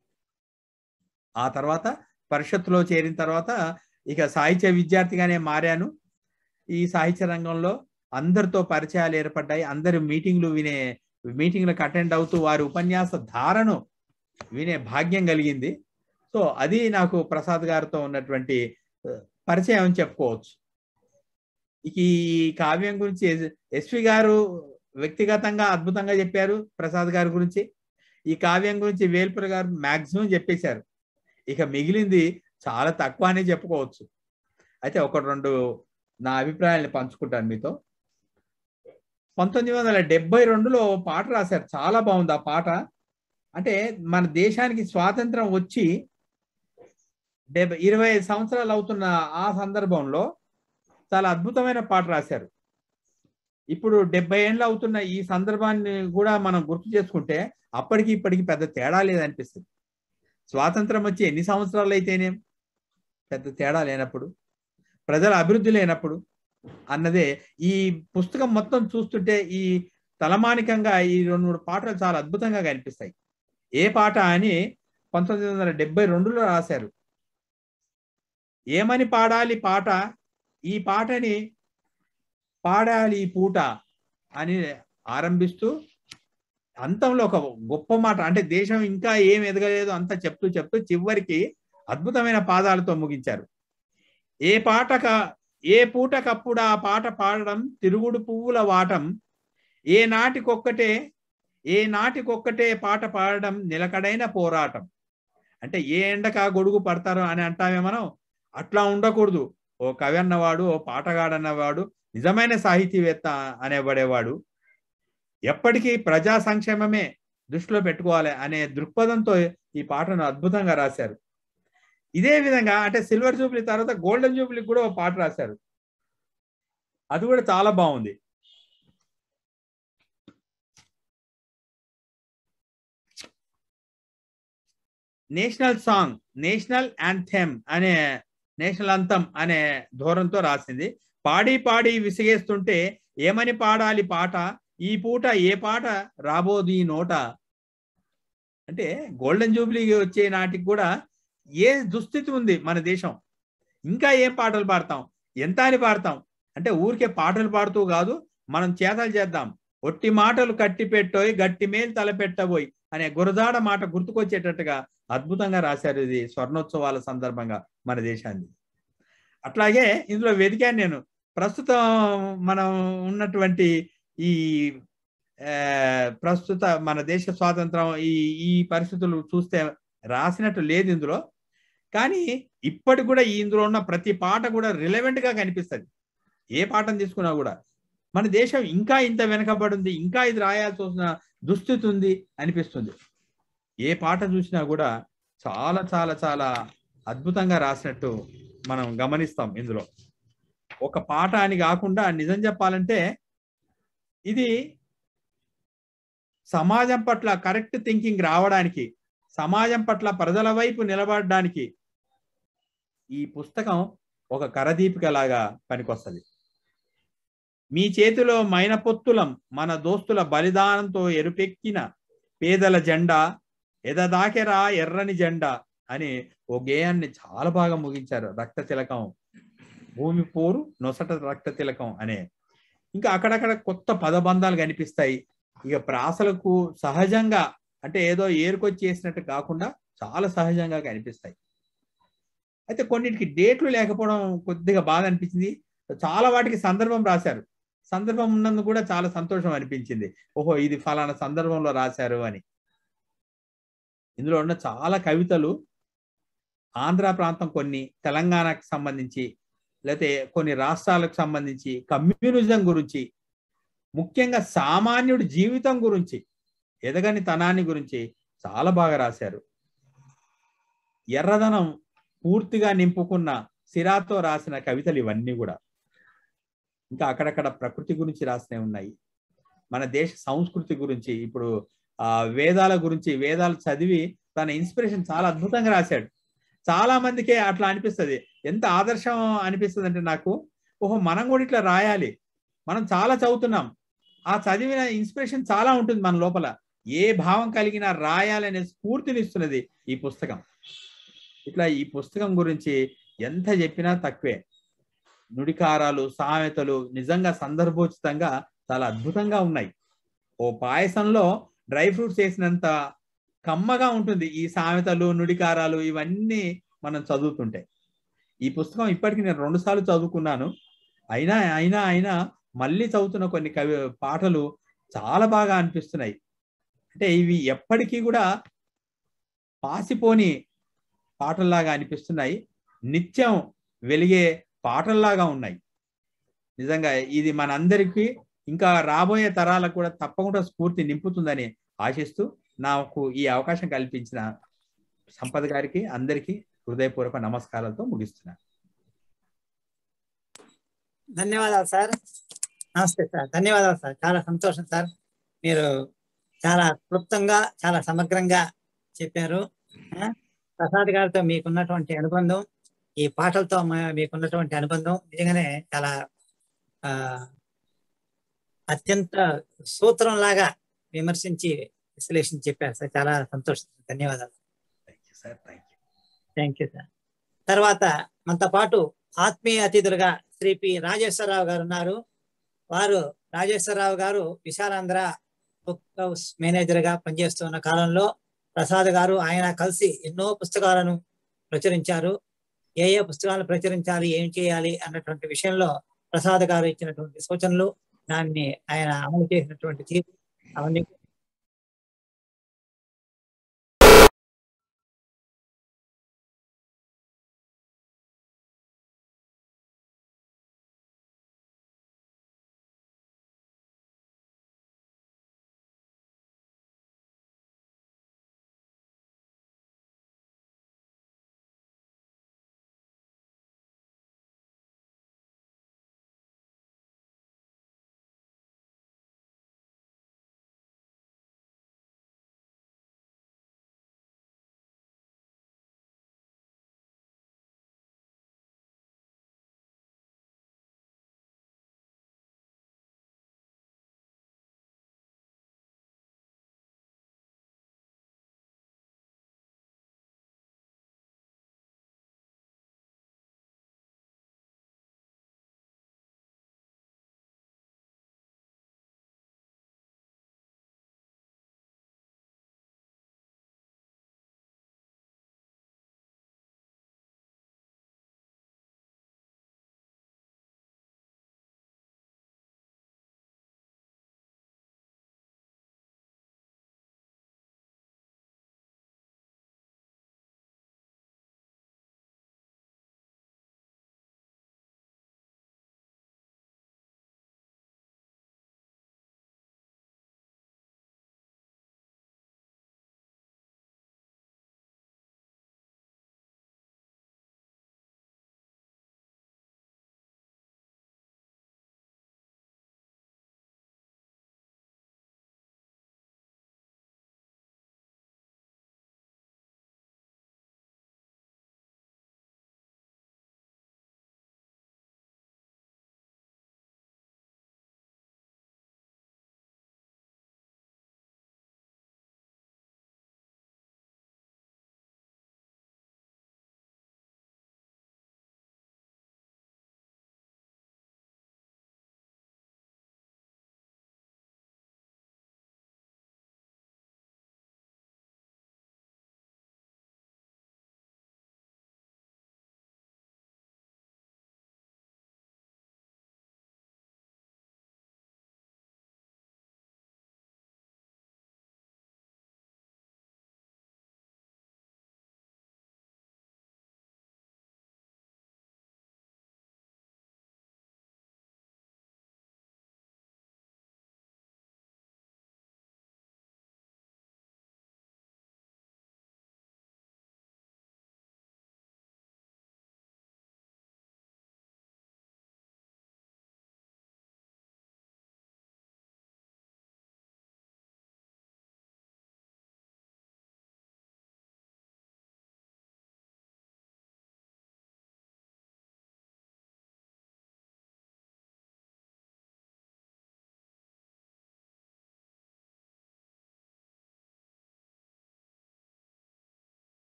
S7: ఆ తర్వాత పరిషత్తులో చేరిన తర్వాత ఇక సాహిత్య విద్యార్థిగానే మారాను. ఈ సాహిత్య రంగంలో అందరితో పరిచయాలు ఏర్పడ్డాయి. అందరు మీటింగ్లు వినే మీటింగ్లకు అటెండ్ అవుతూ వారి ఉపన్యాస ధారను వినే భాగ్యం కలిగింది. సో అది నాకు ప్రసాద్ గారితో ఉన్నటువంటి పరిచయం అని చెప్పుకోవచ్చు. ఇక ఈ కావ్యం గురించి ఎస్వి గారు వ్యక్తిగతంగా అద్భుతంగా చెప్పారు ప్రసాద్ గారి గురించి. ఈ కావ్యం గురించి వేల్పుల గారు మాక్సిమం చెప్పేశారు. ఇక మిగిలింది చాలా తక్కువ అని చెప్పుకోవచ్చు. అయితే ఒకటి రెండు నా అభిప్రాయాన్ని పంచుకుంటాను మీతో. పంతొమ్మిది వందల డెబ్బై రెండులో పాట రాశారు, చాలా బాగుంది ఆ పాట. అంటే మన దేశానికి స్వాతంత్రం వచ్చి డెబ్బై ఇరవై ఐదు సంవత్సరాలు అవుతున్న ఆ సందర్భంలో చాలా అద్భుతమైన పాట రాశారు. ఇప్పుడు డెబ్బై ఏళ్ళు అవుతున్న ఈ సందర్భాన్ని కూడా మనం గుర్తు చేసుకుంటే అప్పటికి ఇప్పటికి పెద్ద తేడా లేదనిపిస్తుంది. స్వాతంత్రం వచ్చి ఎన్ని సంవత్సరాలు అయితేనే పెద్ద తేడా లేనప్పుడు, ప్రజల అభివృద్ధి లేనప్పుడు అన్నదే ఈ పుస్తకం మొత్తం చూస్తుంటే ఈ తలమానికంగా ఈ రెండు మూడు పాటలు చాలా అద్భుతంగా కనిపిస్తాయి. ఏ పాట అని పంతొమ్మిది వందల డెబ్బై రెండులో రాశారు. ఏమని పాడాలి పాట, ఈ పాటని పాడాలి పూట అని ఆరంభిస్తూ అంతంలో ఒక గొప్ప మాట, అంటే దేశం ఇంకా ఏం ఎదగలేదు అంత చెప్తూ చెప్తూ చివరికి అద్భుతమైన పాదాలతో ముగించారు. ఏ పాటక ఏ పూటకప్పుడు ఆ పాట పాడడం తిరుగుడు పువ్వుల వాటం, ఏ నాటికొక్కటే ఏ నాటికొక్కటే పాట పాడడం నిలకడైన పోరాటం. అంటే ఏ ఎండక గొడుగు పడతారో అని అంటామే మనం, అట్లా ఉండకూడదు. ఓ కవి అన్నవాడు, ఓ పాటగాడన్నవాడు, నిజమైన సాహితీవేత్త అనేబడేవాడు ఎప్పటికీ ప్రజా సంక్షేమమే దృష్టిలో పెట్టుకోవాలి అనే దృక్పథంతో ఈ పాటను అద్భుతంగా రాశారు. ఇదే విధంగా అంటే సిల్వర్ జూబ్లీ తర్వాత గోల్డెన్ జూబ్లీకి కూడా ఒక పాట రాశారు, అది కూడా చాలా బాగుంది. నేషనల్ సాంగ్, నేషనల్ యాంథెమ్ అనే నేషనల్ అంతం అనే ధోరణితో రాసింది. పాడి పాడి విసిగేస్తుంటే ఏమని పాడాలి పాట, ఈ పూట ఏ పాట రాబోదు ఈ నోట. అంటే గోల్డెన్ జూబ్లీ వచ్చే నాటికి కూడా ఏ దుస్థితి ఉంది మన దేశం, ఇంకా ఏం పాటలు పాడతాం, ఎంత అని పాడతాం అంటే ఊరికే పాటలు పాడుతూ కాదు, మనం చేతలు చేద్దాం. ఒట్టి మాటలు కట్టి పెట్టోయి గట్టి మేలు తలపెట్టబోయి అనే గురజాడ మాట గుర్తుకొచ్చేటట్టుగా అద్భుతంగా రాశారు ఇది స్వర్ణోత్సవాల సందర్భంగా మన దేశాన్ని. అట్లాగే ఇందులో వెతికాను నేను, ప్రస్తుతం మనం ఉన్నటువంటి ఈ ప్రస్తుత మన దేశ స్వాతంత్రం ఈ ఈ పరిస్థితులు చూస్తే రాసినట్టు లేదు ఇందులో, కానీ ఇప్పటికి కూడా ఇందులో ఉన్న ప్రతి పాట కూడా రిలవెంట్ గా కనిపిస్తుంది. ఏ పాటను తీసుకున్నా కూడా మన దేశం ఇంకా ఇంత వెనకబడి ఉంది, ఇంకా ఇది రాయాల్సి వస్తున్న దుస్థితి ఉంది అనిపిస్తుంది. ఏ పాట చూసినా కూడా చాలా చాలా చాలా అద్భుతంగా రాసినట్టు మనం గమనిస్తాం. ఇందులో ఒక పాట అని కాకుండా నిజం చెప్పాలంటే ఇది సమాజం పట్ల కరెక్ట్ థింకింగ్ రావడానికి, సమాజం పట్ల ప్రజల వైపు నిలబడడానికి ఈ పుస్తకం ఒక కరదీపిక లాగా పనికొస్తుంది. మీ చేతిలో మైనపొత్తులం మన దోస్తుల బలిదానంతో ఎరుపెక్కిన పేదల జెండా ఎదదాకెరా ఎర్రని జెండా అని ఓ గేయాన్ని చాలా బాగా ముగించారు. రక్త తిలకం భూమి పోరు నొసట రక్త తిలకం అనే. ఇంకా అక్కడక్కడ కొత్త పదబంధాలు కనిపిస్తాయి. ఇక ప్రాసలకు సహజంగా అంటే ఏదో ఏరుకొచ్చి చేసినట్టు కాకుండా చాలా సహజంగా కనిపిస్తాయి. అయితే కొన్నిటికి డేట్లు లేకపోవడం కొద్దిగా బాధ అనిపించింది. చాలా వాటికి సందర్భం రాశారు, సందర్భం ఉన్నందుకు కూడా చాలా సంతోషం అనిపించింది. ఓహో ఇది ఫలానా సందర్భంలో రాశారు అని. ఇందులో ఉన్న చాలా కవితలు ఆంధ్ర ప్రాంతం, కొన్ని తెలంగాణకు సంబంధించి, లేకపోతే కొన్ని రాష్ట్రాలకు సంబంధించి కమ్యూనిజం గురించి, ముఖ్యంగా సామాన్యుడి జీవితం గురించి, ఎదగని తనాన్ని గురించి చాలా బాగా రాశారు. ఎర్రదనం పూర్తిగా నింపుకున్న సిరాతో రాసిన కవితలు ఇవన్నీ కూడా. ఇంకా అక్కడక్కడ ప్రకృతి గురించి రాసినవి ఉన్నాయి, మన దేశ సంస్కృతి గురించి, ఇప్పుడు ఆ వేదాల గురించి, వేదాలు చదివి తన ఇన్స్పిరేషన్ చాలా అద్భుతంగా రాశాడు. చాలా మందికే అట్లా అనిపిస్తుంది, ఎంత ఆదర్శం అనిపిస్తుంది అంటే నాకు, ఓహో మనం కూడా ఇట్లా రాయాలి. మనం చాలా చదువుతున్నాం, ఆ చదివిన ఇన్స్పిరేషన్ చాలా ఉంటుంది మన లోపల. ఏ భావం కలిగినా రాయాలనే స్ఫూర్తినిస్తున్నది ఈ పుస్తకం. ఇట్లా ఈ పుస్తకం గురించి ఎంత చెప్పినా తక్కువే. నుడికారాలు, సామెతలు నిజంగా సందర్భోచితంగా చాలా అద్భుతంగా ఉన్నాయి. ఓ పాయసంలో డ్రై ఫ్రూట్స్ వేసినంత కమ్మగా ఉంటుంది ఈ సామెతలు, నుడికారాలు ఇవన్నీ మనం చదువుతుంటే. ఈ పుస్తకం ఇప్పటికి నేను రెండు సార్లు చదువుకున్నాను. అయినా అయినా అయినా మళ్ళీ చదువుతున్న కొన్ని కవి పాటలు చాలా బాగా అనిపిస్తున్నాయి. అంటే ఇవి ఎప్పటికీ కూడా పాసిపోని పాటల్లాగా అనిపిస్తున్నాయి, నిత్యం వెలిగే పాటల్లాగా ఉన్నాయి. నిజంగా ఇది మనందరికీ ఇంకా రాబోయే తరాలకు కూడా తప్పకుండా స్ఫూర్తి నింపుతుందని ఆశిస్తూ నాకు ఈ అవకాశం కల్పించిన సంపద గారికి అందరికీ హృదయపూర్వక నమస్కారాలతో ముగిస్తున్నాను.
S2: ధన్యవాదాలు సార్. నమస్తే సార్. ధన్యవాదాలు సార్. చాలా సంతోషం సార్, మీరు చాలా క్లుప్తంగా చాలా సమగ్రంగా చెప్పారు. ప్రసాద్ గారితో మీకున్నటువంటి అనుబంధం, ఈ పాటలతో మీకున్నటువంటి అనుబంధం నిజంగానే చాలా ఆ అత్యంత సూత్రం లాగా విమర్శించి విశ్లేషించి చెప్పారు సార్. చాలా సంతోషం. ధన్యవాదాలు. Thank you sir. తర్వాత మనతో పాటు ఆత్మీయ అతిథులుగా శ్రీ పి రాజేశ్వరరావు గారు ఉన్నారు. వారు రాజేశ్వరరావు గారు విశాలాంధ్ర బుక్ హౌస్ మేనేజర్ గా పనిచేస్తున్న కాలంలో ప్రసాద్ గారు ఆయన కలిసి ఎన్నో పుస్తకాలను ప్రచురించారు. ఏ ఏ పుస్తకాలను ప్రచురించాలి, ఏం చేయాలి అన్నటువంటి విషయంలో ప్రసాద్ గారు ఇచ్చినటువంటి సూచనలు, దాన్ని ఆయన అమలు చేసినటువంటి తీరు అవన్నీ